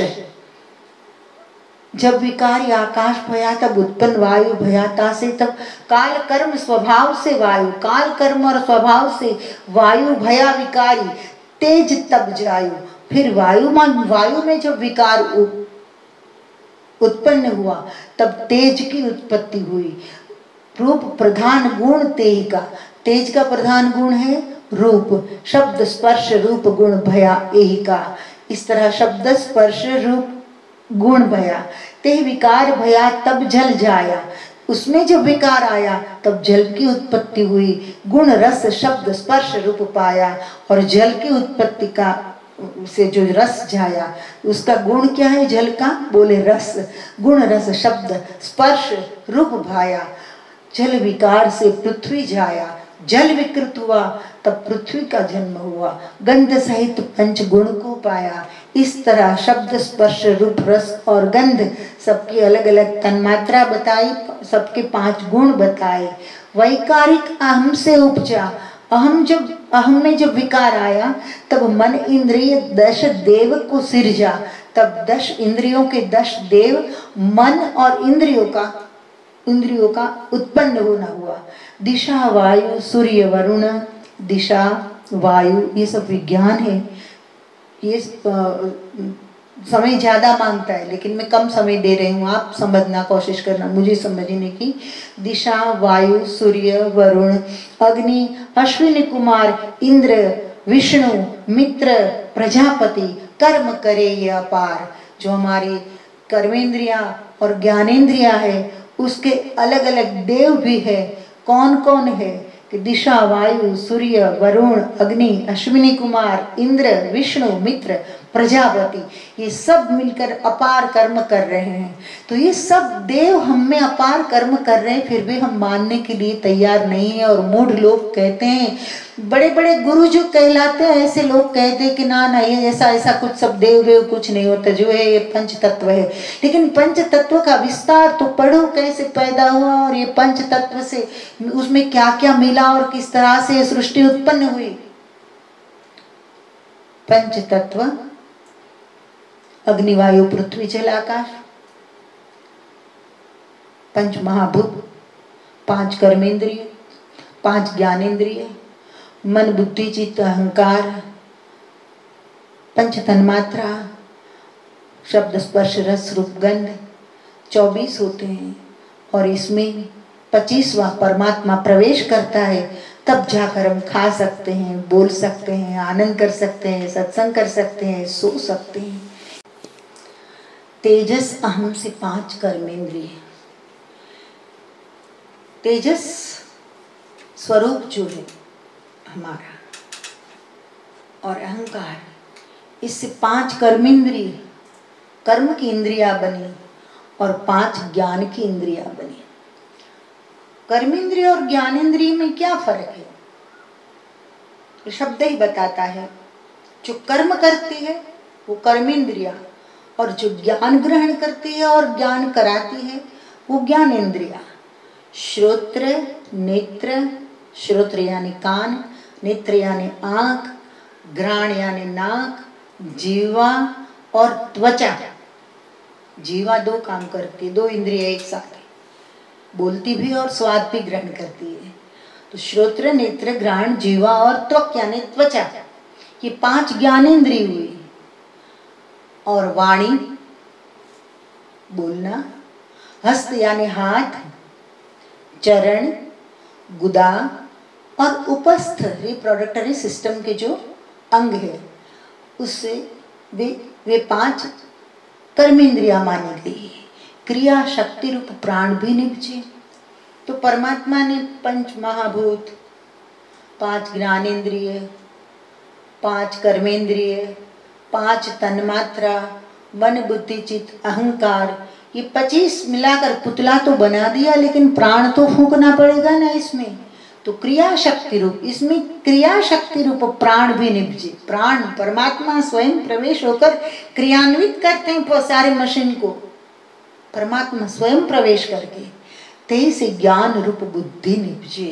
जब विकारी आकाश भया तब उत्पन्न वायु भयाता से, तब काल कर्म स्वभाव से वायु, काल कर्म और स्वभाव से वायु भया विकारी, तेज तब जायु। फिर वायु में जब विकार उत्पन्न हुआ तब तेज की उत्पत्ति हुई। रूप प्रधान गुण तेज का, तेज का प्रधान गुण है रूप। शब्द स्पर्श रूप गुण भया एही का, इस तरह शब्द स्पर्श रूप गुण भया। ते विकार भया तब जल जाया, उसमें जब विकार आया तब जल की उत्पत्ति हुई। गुण रस शब्द स्पर्श रूप पाया, और जल की उत्पत्ति का से जो रस जाया, उसका गुण क्या है जल का? बोले रस। गुण रस शब्द स्पर्श रूप भाया, जल विकार से पृथ्वी जाया, जल विकृत हुआ तब पृथ्वी का जन्म हुआ। गंध सहित पंच गुण को पाया, इस तरह शब्द स्पर्श रूप रस और गंध सबकी अलग अलग तन्मात्रा बताई, सबके 5 गुण बताए। वैकारिक अहम से उपजा, अहम में जब विकार आया तब मन इंद्रिय 10 देव को सिरजा, तब 10 इंद्रियों के 10 देव मन और इंद्रियों का उत्पन्न होना हुआ। दिशा वायु सूर्य वरुण, दिशा वायु ये सब विज्ञान है। ये समय ज्यादा मांगता है लेकिन मैं कम समय दे रही हूँ, आप समझना कोशिश करना, मुझे समझने की। दिशा वायु सूर्य वरुण अग्नि अश्विनी कुमार इंद्र विष्णु मित्र प्रजापति कर्म करे ये अपार। जो हमारी कर्मेंद्रियां और ज्ञानेंद्रिया है उसके अलग अलग देव भी है। कौन कौन है कि दिशा वायु सूर्य वरुण अग्नि अश्विनी कुमार इंद्र विष्णु मित्र प्रजापति, ये सब मिलकर अपार कर्म कर रहे हैं। तो ये सब देव हम में अपार कर्म कर रहे हैं, फिर भी हम मानने के लिए तैयार नहीं है। और मूढ़ लोग कहते हैं, बड़े बड़े गुरु जो कहलाते हैं ऐसे लोग कहते हैं कि ना ये ऐसा कुछ सब देव कुछ नहीं होता, जो है ये पंच तत्व है। लेकिन पंच तत्व का विस्तार तो पढ़ो, कैसे पैदा हुआ और ये पंच तत्व से उसमें क्या क्या मिला और किस तरह से सृष्टि उत्पन्न हुई। पंच तत्व अग्नि वायु पृथ्वी जल आकाश, 5 महाभूत, 5 कर्मेंद्रिय, 5 ज्ञानेंद्रिय, मन बुद्धि चित्त अहंकार, 5 तन्मात्रा, शब्द स्पर्श रस रूप गंध 24 होते हैं। और इसमें 25वां परमात्मा प्रवेश करता है, तब जाकर हम खा सकते हैं, बोल सकते हैं, आनंद कर सकते हैं, सत्संग कर सकते हैं, सो सकते हैं। तेजस अहम से 5 कर्मेंद्रिय। तेजस स्वरूप जो है हमारा और अहंकार, इससे 5 कर्मेंद्रिय, कर्म की इंद्रिया बनी और 5 ज्ञान की इंद्रिया बनी। कर्मेंद्रिय और ज्ञानेंद्रिय में क्या फर्क है? तो शब्द ही बताता है। जो कर्म करती है वो कर्मेंद्रिया, और जो ज्ञान ग्रहण करती है और ज्ञान कराती है वो ज्ञानेंद्रिया। श्रोत्र नेत्र, श्रोत्र यानी कान, नेत्र यानी आंख, घ्राण यानी नाक, जीवा और त्वचा। जीवा 2 काम करती है, 2 इंद्रियां एक साथ है, बोलती भी और स्वाद भी ग्रहण करती है। तो श्रोत्र नेत्र घ्राण जीवा और त्वक यानी त्वचा, ये 5 ज्ञानेंद्रिय हुई। और वाणी बोलना, हस्त यानी हाथ, चरण गुदा और उपस्थ रिप्रोडक्टरी सिस्टम के जो अंग है उससे वे 5 कर्मेंद्रिया मानी गई है। क्रिया शक्ति रूप प्राण भी निपजे। तो परमात्मा ने 5 महाभूत, 5 ज्ञानेंद्रिय, 5 कर्मेंद्रिय, 5 तन्मात्रा, मन बुद्धि चित्त अहंकार, ये 25 मिलाकर पुतला तो बना दिया, लेकिन प्राण तो फूंकना पड़ेगा ना इसमें। तो क्रिया शक्ति रूप, इसमें क्रिया शक्ति रूप प्राण भी निपजे। प्राण परमात्मा स्वयं प्रवेश होकर क्रियान्वित करते हैं सारे मशीन को, परमात्मा स्वयं प्रवेश करके। ते से ज्ञान रूप बुद्धि निपजे।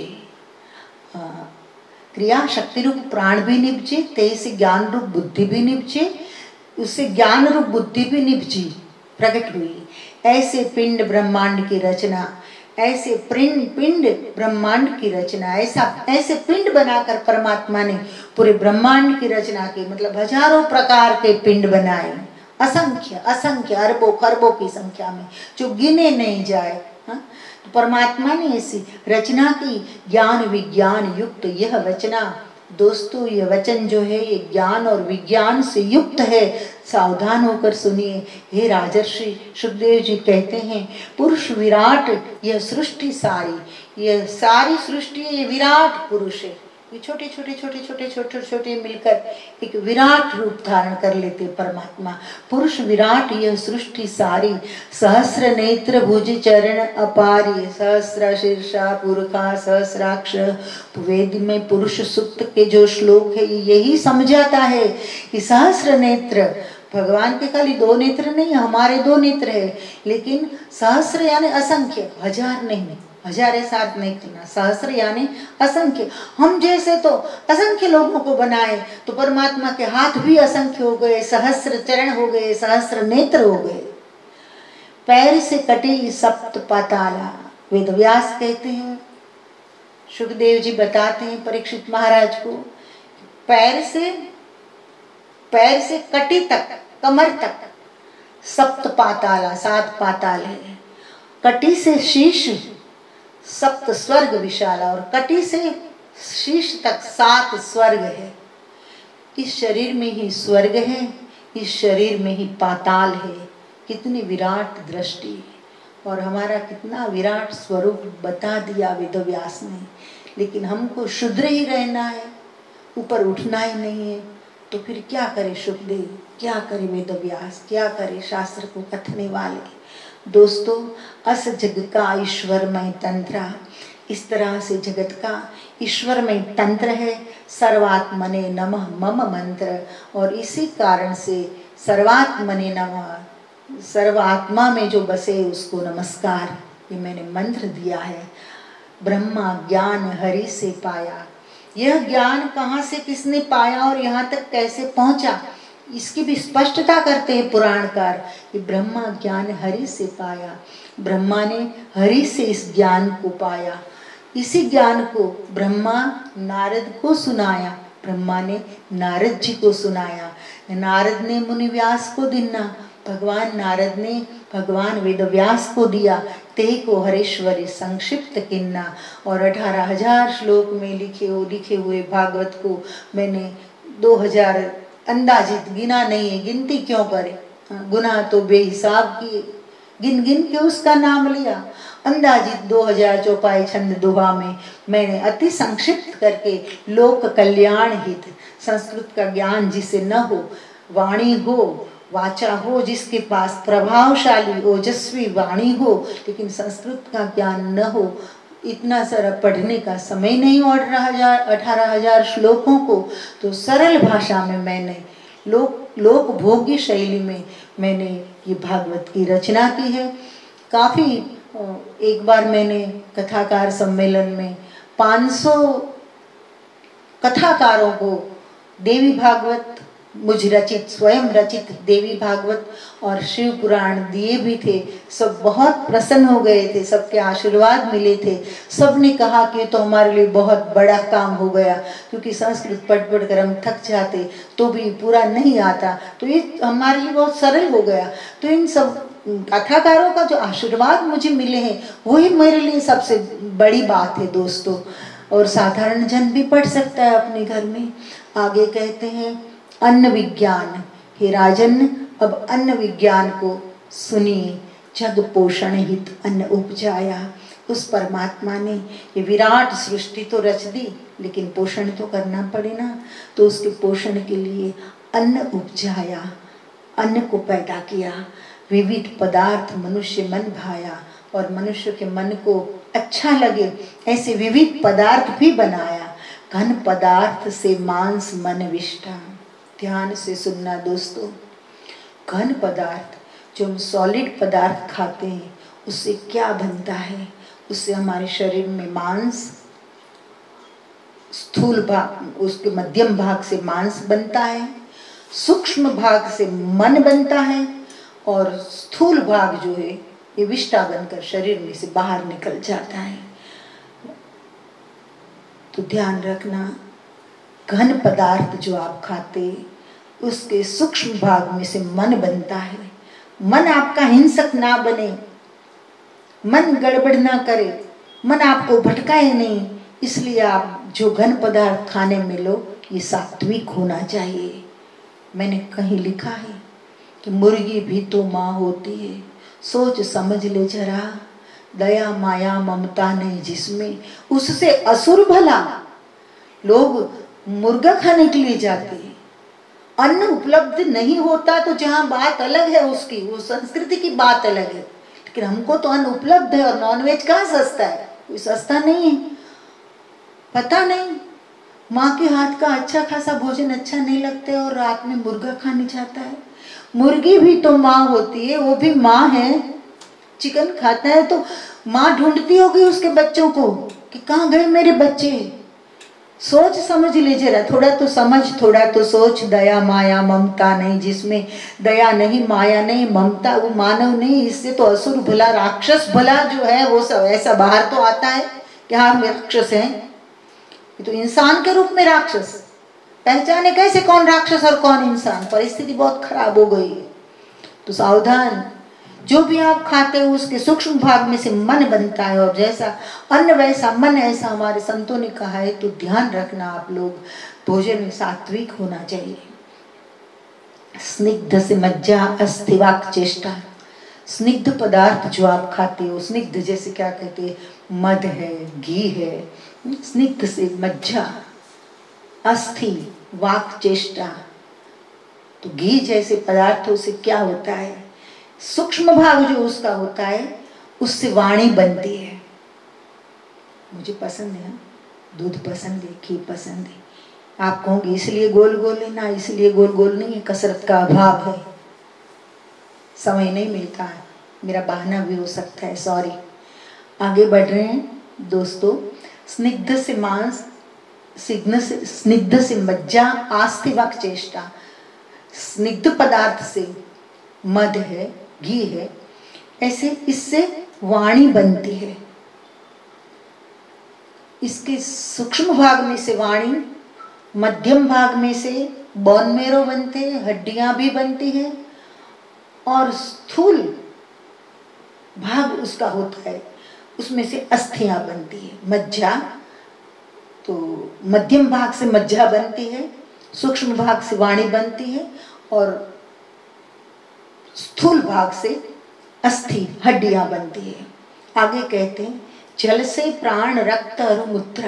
क्रिया शक्ति रूप प्राण भी निपजे, ते से ज्ञान रूप बुद्धि भी निपजे, उससे ज्ञान रूप बुद्धि भी निपजी, प्रकट हुई। ऐसे पिंड ब्रह्मांड की रचना, ऐसे पिंड ब्रह्मांड की रचना, ऐसे पिंड बनाकर परमात्मा ने पूरे ब्रह्मांड की रचना की। मतलब हजारों प्रकार के पिंड बनाए, असंख्य अरबों खरबों की संख्या में, जो गिने नहीं जाए। तो परमात्मा ने ऐसी रचना की, ज्ञान विज्ञान युक्त यह वचना। दोस्तों, ये वचन जो है ये ज्ञान और विज्ञान से युक्त है, सावधान होकर सुनिए। हे राजर्षि सुखदेव जी कहते हैं, पुरुष विराट यह सृष्टि सारी, यह सारी सृष्टि ये विराट पुरुष है। ये छोटे छोटे मिलकर एक विराट रूप धारण कर लेते परमात्मा। पुरुष विराट यह सृष्टि सारी, सहस्र नेत्र भुज चरण अपारी, सहस्र शीर्षा पुरखा सहस्राक्ष। वेद में पुरुष सूक्त के जो श्लोक है यही समझाता है कि सहस्र नेत्र भगवान के खाली 2 नेत्र नहीं, हमारे 2 नेत्र है, लेकिन सहस्र यानी असंख्य, हजार नहीं, हजारे साथ नहीं करना, सहस्र यानी असंख्य। हम जैसे तो असंख्य लोगों को बनाए, तो परमात्मा के हाथ भी असंख्य हो गए, सहस्र चरण हो गए, सहस्र नेत्र हो गए। पैर से कटी सप्त पाताला, वेदव्यास कहते हैं, सुखदेव जी बताते हैं परीक्षित महाराज को, पैर से कटी तक, कमर तक सप्त पाताला, 7 पाताल है। कटी से शीश सप्त स्वर्ग विशाला, और कटी से शीश तक 7 स्वर्ग है। इस शरीर में ही स्वर्ग है, इस शरीर में ही पाताल है। कितनी विराट दृष्टि और हमारा कितना विराट स्वरूप बता दिया वेदव्यास ने। लेकिन हमको शुद्र ही रहना है, ऊपर उठना ही नहीं है, तो फिर क्या करे सुखदेव, क्या करे वेदव्यास, क्या करे शास्त्र को कथने वाले। दोस्तों, अस जग का ईश्वरमय तंत्र, इस तरह से जगत का ईश्वरमय तंत्र है। सर्वात्मने नमः मम मंत्र, और इसी कारण से सर्वात्मने नमः, सर्वात्मा में जो बसे उसको नमस्कार, ये मैंने मंत्र दिया है। ब्रह्मा ज्ञान हरि से पाया, यह ज्ञान कहाँ से किसने पाया और यहाँ तक कैसे पहुँचा, इसकी भी स्पष्टता करते हैं पुराणकार कि ब्रह्मा ज्ञान हरि से पाया। ब्रह्मा ने हरि से इस ज्ञान को पाया, इसी ज्ञान को ब्रह्मा नारद को सुनाया, ब्रह्मा ने नारद जी को सुनाया, नारद ने मुनि व्यास को दिना, भगवान नारद ने भगवान वेदव्यास को दिया। ते को हरेश्वरी संक्षिप्त किन्ना, और 18,000 श्लोक में लिखे हुए भागवत को मैंने 2000 अंदाजित गिना नहीं है, गिनती क्यों करे, गुनाह तो बेहिसाब किए, गिन गिन के उसका नाम लिया। अंदाजित 2000 चौपाई छंद दोहा में मैंने अति संक्षिप्त करके लोक कल्याण हित, संस्कृत का ज्ञान जिसे न हो, वाणी हो, वाचा हो, जिसके पास प्रभावशाली ओजस्वी वाणी हो, लेकिन संस्कृत का ज्ञान न हो, इतना सारा पढ़ने का समय नहीं हो 18,000 श्लोकों को, तो सरल भाषा में मैंने लोक भोग्य शैली में मैंने ये भागवत की रचना की है। काफ़ी एक बार मैंने कथाकार सम्मेलन में 500 कथाकारों को देवी भागवत, मुझ रचित, स्वयं रचित देवी भागवत और शिव पुराण दिए भी थे। सब बहुत प्रसन्न हो गए थे, सबके आशीर्वाद मिले थे। सब ने कहा कि तो हमारे लिए बहुत बड़ा काम हो गया, क्योंकि संस्कृत पढ़ पढ़ कर हम थक जाते तो भी पूरा नहीं आता, तो ये हमारे लिए बहुत सरल हो गया। तो इन सब कथाकारों का जो आशीर्वाद मुझे मिले हैं वही मेरे लिए सबसे बड़ी बात है दोस्तों। और साधारण जन भी पढ़ सकता है अपने घर में। आगे कहते हैं अन्न विज्ञान, हे राजन अब अन्न विज्ञान को सुनिए। जग पोषण हित अन्न उपजाया, उस परमात्मा ने ये विराट सृष्टि तो रच दी, लेकिन पोषण तो करना पड़े ना, तो उसके पोषण के लिए अन्न उपजाया, अन्न को पैदा किया। विविध पदार्थ मनुष्य मन भाया, और मनुष्य के मन को अच्छा लगे ऐसे विविध पदार्थ भी बनाया। घन पदार्थ से मांस मन विष्टा, ध्यान से सुनना दोस्तों। घन पदार्थ, जो हम सॉलिड पदार्थ खाते हैं, उससे क्या बनता है? उससे हमारे शरीर में मांस, स्थूल भाग, उसके मध्यम भाग से मांस बनता है, सूक्ष्म भाग से मन बनता है, और स्थूल भाग जो है ये विष्टा बनकर शरीर में से बाहर निकल जाता है। तो ध्यान रखना, घन पदार्थ जो आप खाते उसके सूक्ष्म भाग में से मन बनता है। मन आपका हिंसक ना बने, मन गड़बड़ ना करे, मन आपको भटकाए नहीं, इसलिए आप जो घन पदार्थ खाने में लो ये सात्विक होना चाहिए। मैंने कहीं लिखा है कि मुर्गी भी तो माँ होती है, सोच समझ ले जरा, दया माया ममता नहीं जिसमें, उससे असुर भला। लोग मुर्गा खाने के लिए जाते हैं, अन्न उपलब्ध नहीं होता तो जहाँ बात अलग है उसकी, वो संस्कृति की बात अलग है, लेकिन हमको तो अन्न उपलब्ध है। और नॉनवेज कहाँ सस्ता है? कोई सस्ता नहीं है। पता नहीं, माँ के हाथ का अच्छा खासा भोजन अच्छा नहीं लगता है और रात में मुर्गा खाने जाता है। मुर्गी भी तो माँ होती है, वो भी माँ है। चिकन खाता है तो माँ ढूंढती होगी उसके बच्चों को कि कहाँ गए मेरे बच्चे। सोच समझ ले जरा, थोड़ा तो समझ, थोड़ा तो सोच। दया माया ममता नहीं, जिसमें दया नहीं, माया नहीं, ममता, वो मानव नहीं। इससे तो असुर भला, राक्षस भला जो है वो सब ऐसा बाहर तो आता है कि हाँ हम राक्षस हैं। ये तो इंसान के रूप में राक्षस, पहचाने कैसे कौन राक्षस और कौन इंसान। परिस्थिति बहुत खराब हो गई है। तो सावधान, जो भी आप खाते हो उसके सूक्ष्म भाग में से मन बनता है, और जैसा अन्न वैसा मन, ऐसा हमारे संतों ने कहा है। तो ध्यान रखना आप लोग, भोजन सात्विक होना चाहिए। स्निग्ध से मज्जा अस्थि वाक् चेष्टा। स्निग्ध पदार्थ जो आप खाते हो, स्निग्ध जैसे क्या कहते हैं, मध है, घी है। स्निग्ध से मज्जा अस्थि वाक् चेष्टा। तो घी जैसे पदार्थों से क्या होता है, सूक्ष्म भाग जो उसका होता है, उससे वाणी बनती है। मुझे पसंद है, दूध पसंद है, घी पसंद है। आप कहोगे इसलिए गोल गोल है ना, इसलिए गोल गोल नहीं है, कसरत का अभाव है, समय नहीं मिलता है, मेरा बहाना भी हो सकता है, सॉरी। आगे बढ़ रहे हैं दोस्तों। स्निग्ध से मांस, स्निग्ध से मज्जा आस्थि वाक् चेष्टा। स्निग्ध पदार्थ से मध है, घी है, ऐसे इससे वाणी बनती है। इसके सूक्ष्म भाग में से वाणी, मध्यम भाग में से बोन मेरो बनते हैं, हड्डियां भी बनती है, और स्थूल भाग उसका होता है, उसमें से अस्थियां बनती है। मज्जा, तो मध्यम भाग से मज्जा बनती है, सूक्ष्म भाग से वाणी बनती है, और स्थूल भाग से अस्थि हड्डियां बनती है। आगे कहते हैं जल से प्राण रक्त और मूत्र।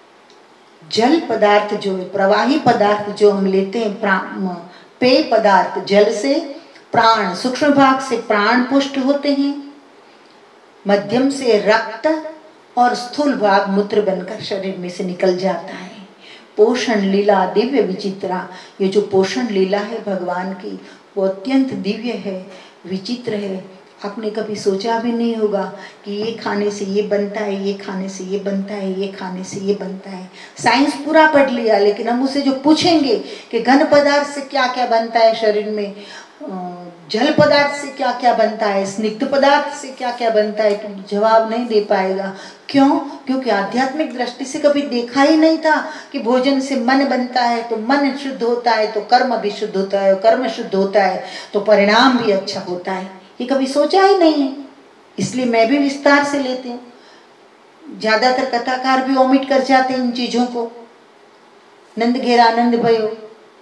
जल पदार्थ जो है, प्रवाही पदार्थ जो हम लेते हैं, पेय पदार्थ, जल से प्राण, सूक्ष्म भाग से प्राण पुष्ट होते हैं, मध्यम से रक्त, और स्थूल भाग मूत्र बनकर शरीर में से निकल जाता है। पोषण लीला दिव्य विचित्रा। ये जो पोषण लीला है भगवान की, वो अत्यंत दिव्य है, विचित्र है। आपने कभी सोचा भी नहीं होगा कि ये खाने से ये बनता है, ये खाने से ये बनता है, ये खाने से ये बनता है। साइंस पूरा पढ़ लिया, लेकिन हम उसे जो पूछेंगे कि घन पदार्थ से क्या क्या बनता है शरीर में, जल पदार्थ से क्या क्या बनता है, स्निग्ध पदार्थ से क्या क्या बनता है, तो जवाब नहीं दे पाएगा। क्यों? क्योंकि आध्यात्मिक दृष्टि से कभी देखा ही नहीं था कि भोजन से मन बनता है, तो मन शुद्ध होता है तो कर्म भी शुद्ध होता है, कर्म शुद्ध होता है तो परिणाम भी अच्छा होता है। ये कभी सोचा ही नहीं है, इसलिए मैं भी विस्तार से लेती हूँ। ज्यादातर कथाकार भी ओमिट कर जाते हैं इन चीजों को। नंद घेर आनंद भयो,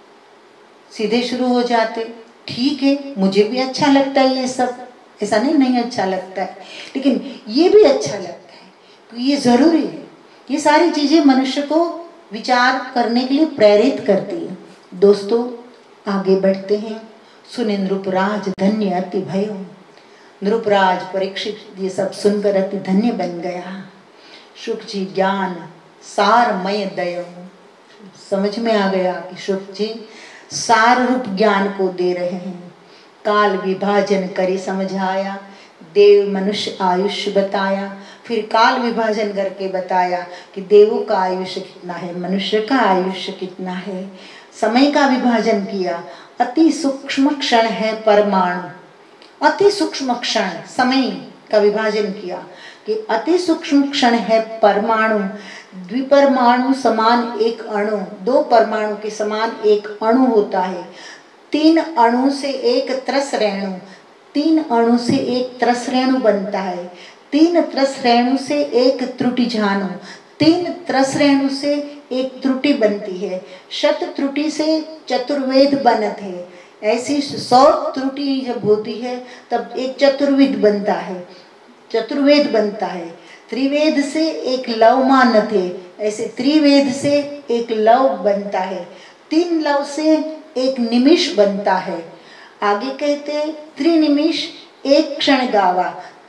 सीधे शुरू हो जाते। ठीक है, मुझे भी अच्छा लगता है ये सब, ऐसा नहीं अच्छा लगता है, लेकिन ये भी अच्छा लगता है, तो ये जरूरी है। ये सारी चीजें मनुष्य को विचार करने के लिए प्रेरित करती है। दोस्तों आगे बढ़ते हैं। सुने नृपराज धन्य अति भयो। नृपराज परीक्षित ये सब सुनकर अति धन्य बन गया। शुक जी ज्ञान सारमय दयो। समझ में आ गया कि शुक जी सार रूप ज्ञान को दे रहे हैं। काल विभाजन करी समझाया, देव मनुष्य आयुष्य बताया। फिर काल विभाजन करके बताया कि देवों का आयुष्य कितना है, मनुष्य का आयुष्य कितना है। समय का विभाजन किया। अति सूक्ष्म क्षण है परमाणु। अति सूक्ष्म क्षण, समय का विभाजन किया कि अति सूक्ष्म क्षण है परमाणु। द्विपरमाणु समान एक अणु, दो परमाणु के समान एक अणु होता है। तीन अणु से एक त्रस रेणु, तीन अणु से एक त्रस रेणु बनता है। तीन त्रस रेणु से एक त्रुटि झानु, तीन त्रस रेणु से एक त्रुटि बनती है। शत त्रुटि से चतुर्वेद बनत है। ऐसी 100 त्रुटि जब होती है तब एक चतुर्वेद बनता है, चतुर्वेद बनता है। त्रिवेद से एक लव मानत है, ऐसे त्रिवेद से एक लव बनता है। तीन लव से एक निमिष बनता है। आगे कहते हैं त्रिनिमिष एक क्षण गावा।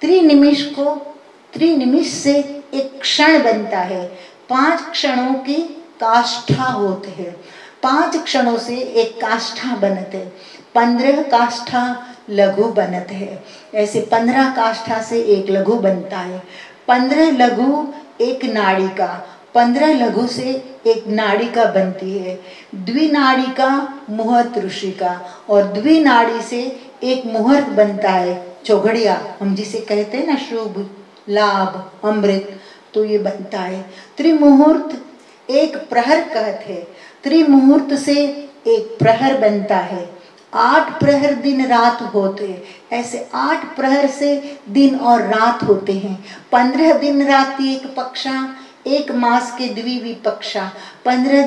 त्रिनिमिष से एक क्षण बनता है। 5 क्षणों की काष्ठा होते हैं, 5 क्षणों से एक काष्ठा बनते। 15 काष्ठा लघु बनत है। ऐसे 15 काष्ठा से एक लघु बनता है। 15 लघु एक नाड़िका, 15 लघु से एक नाड़िका बनती है। द्विनाड़िका मुहूर्त ऋषि का, और द्विनाड़ी से एक मुहूर्त बनता है, चौघड़िया हम जिसे कहते हैं ना, शुभ लाभ अमृत, तो ये बनता है। त्रिमुहूर्त एक प्रहर कहते हैं, त्रिमुहूर्त से एक प्रहर बनता है। 8 प्रहर दिन रात होते, ऐसे 8 प्रहर से दिन और रात होते हैं। 15 दिन राति एक पक्षा, 1 मास के द्विविपक्षा। 15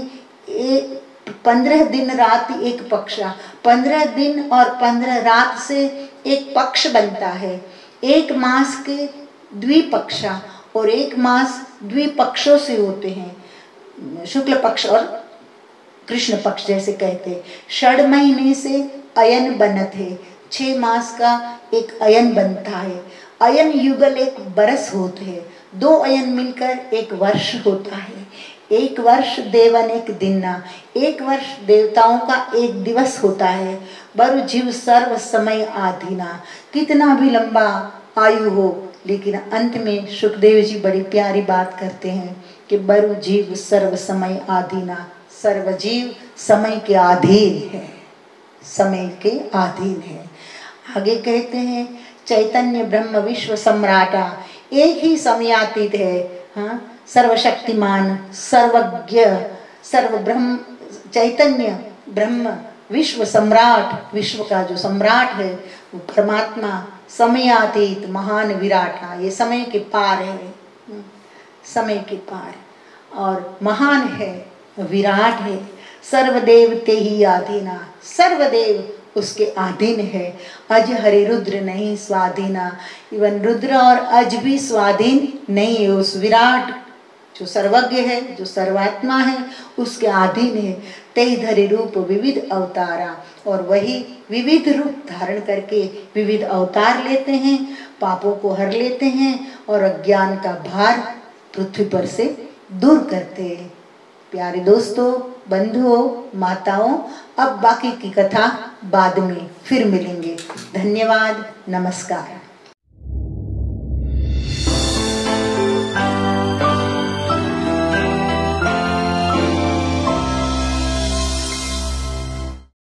दिन रात एक पक्षा, 15 दिन और 15 रात से एक पक्ष बनता है। 1 मास के द्विपक्षा, और 1 मास द्विपक्षों से होते हैं, शुक्ल पक्ष और कृष्ण पक्ष जैसे कहते। 6 महीने से अयन बनत है, 6 मास का एक अयन बनता है। अयन युगल एक बरस होते हैं, 2 अयन मिलकर एक वर्ष होता है। 1 वर्ष देवन एक दिना, 1 वर्ष देवताओं का एक दिवस होता है। बरु जीव सर्व समय आधीना, कितना भी लंबा आयु हो, लेकिन अंत में सुखदेव जी बड़ी प्यारी बात करते हैं कि बरु जीव सर्व समय आधीना, सर्व जीव समय के अधीन है, समय के अधीन है। आगे कहते हैं चैतन्य ब्रह्म विश्व सम्राटा, एक ही समयातीत है, हाँ, सर्वशक्तिमान सर्वज्ञ सर्व ब्रह्म, चैतन्य ब्रह्म विश्व सम्राट, विश्व का जो सम्राट है वो परमात्मा, समयातीत महान विराटा, ये समय के पार है, समय के पार, और महान है, विराट है। सर्वदेव ते ही आधीना, सर्वदेव उसके अधीन है। अज हरि रुद्र नहीं स्वाधीना, इवन रुद्र और अज भी स्वाधीन नहीं है, उस विराट जो सर्वज्ञ है, जो सर्वात्मा है, उसके अधीन है। तेहि धरि रूप विविध अवतारा, और वही विविध रूप धारण करके विविध अवतार लेते हैं, पापों को हर लेते हैं और अज्ञान का भार पृथ्वी पर से दूर करते हैं। प्यारे दोस्तों, बंधुओं, माताओं, अब बाकी की कथा बाद में फिर मिलेंगे। धन्यवाद, नमस्कार।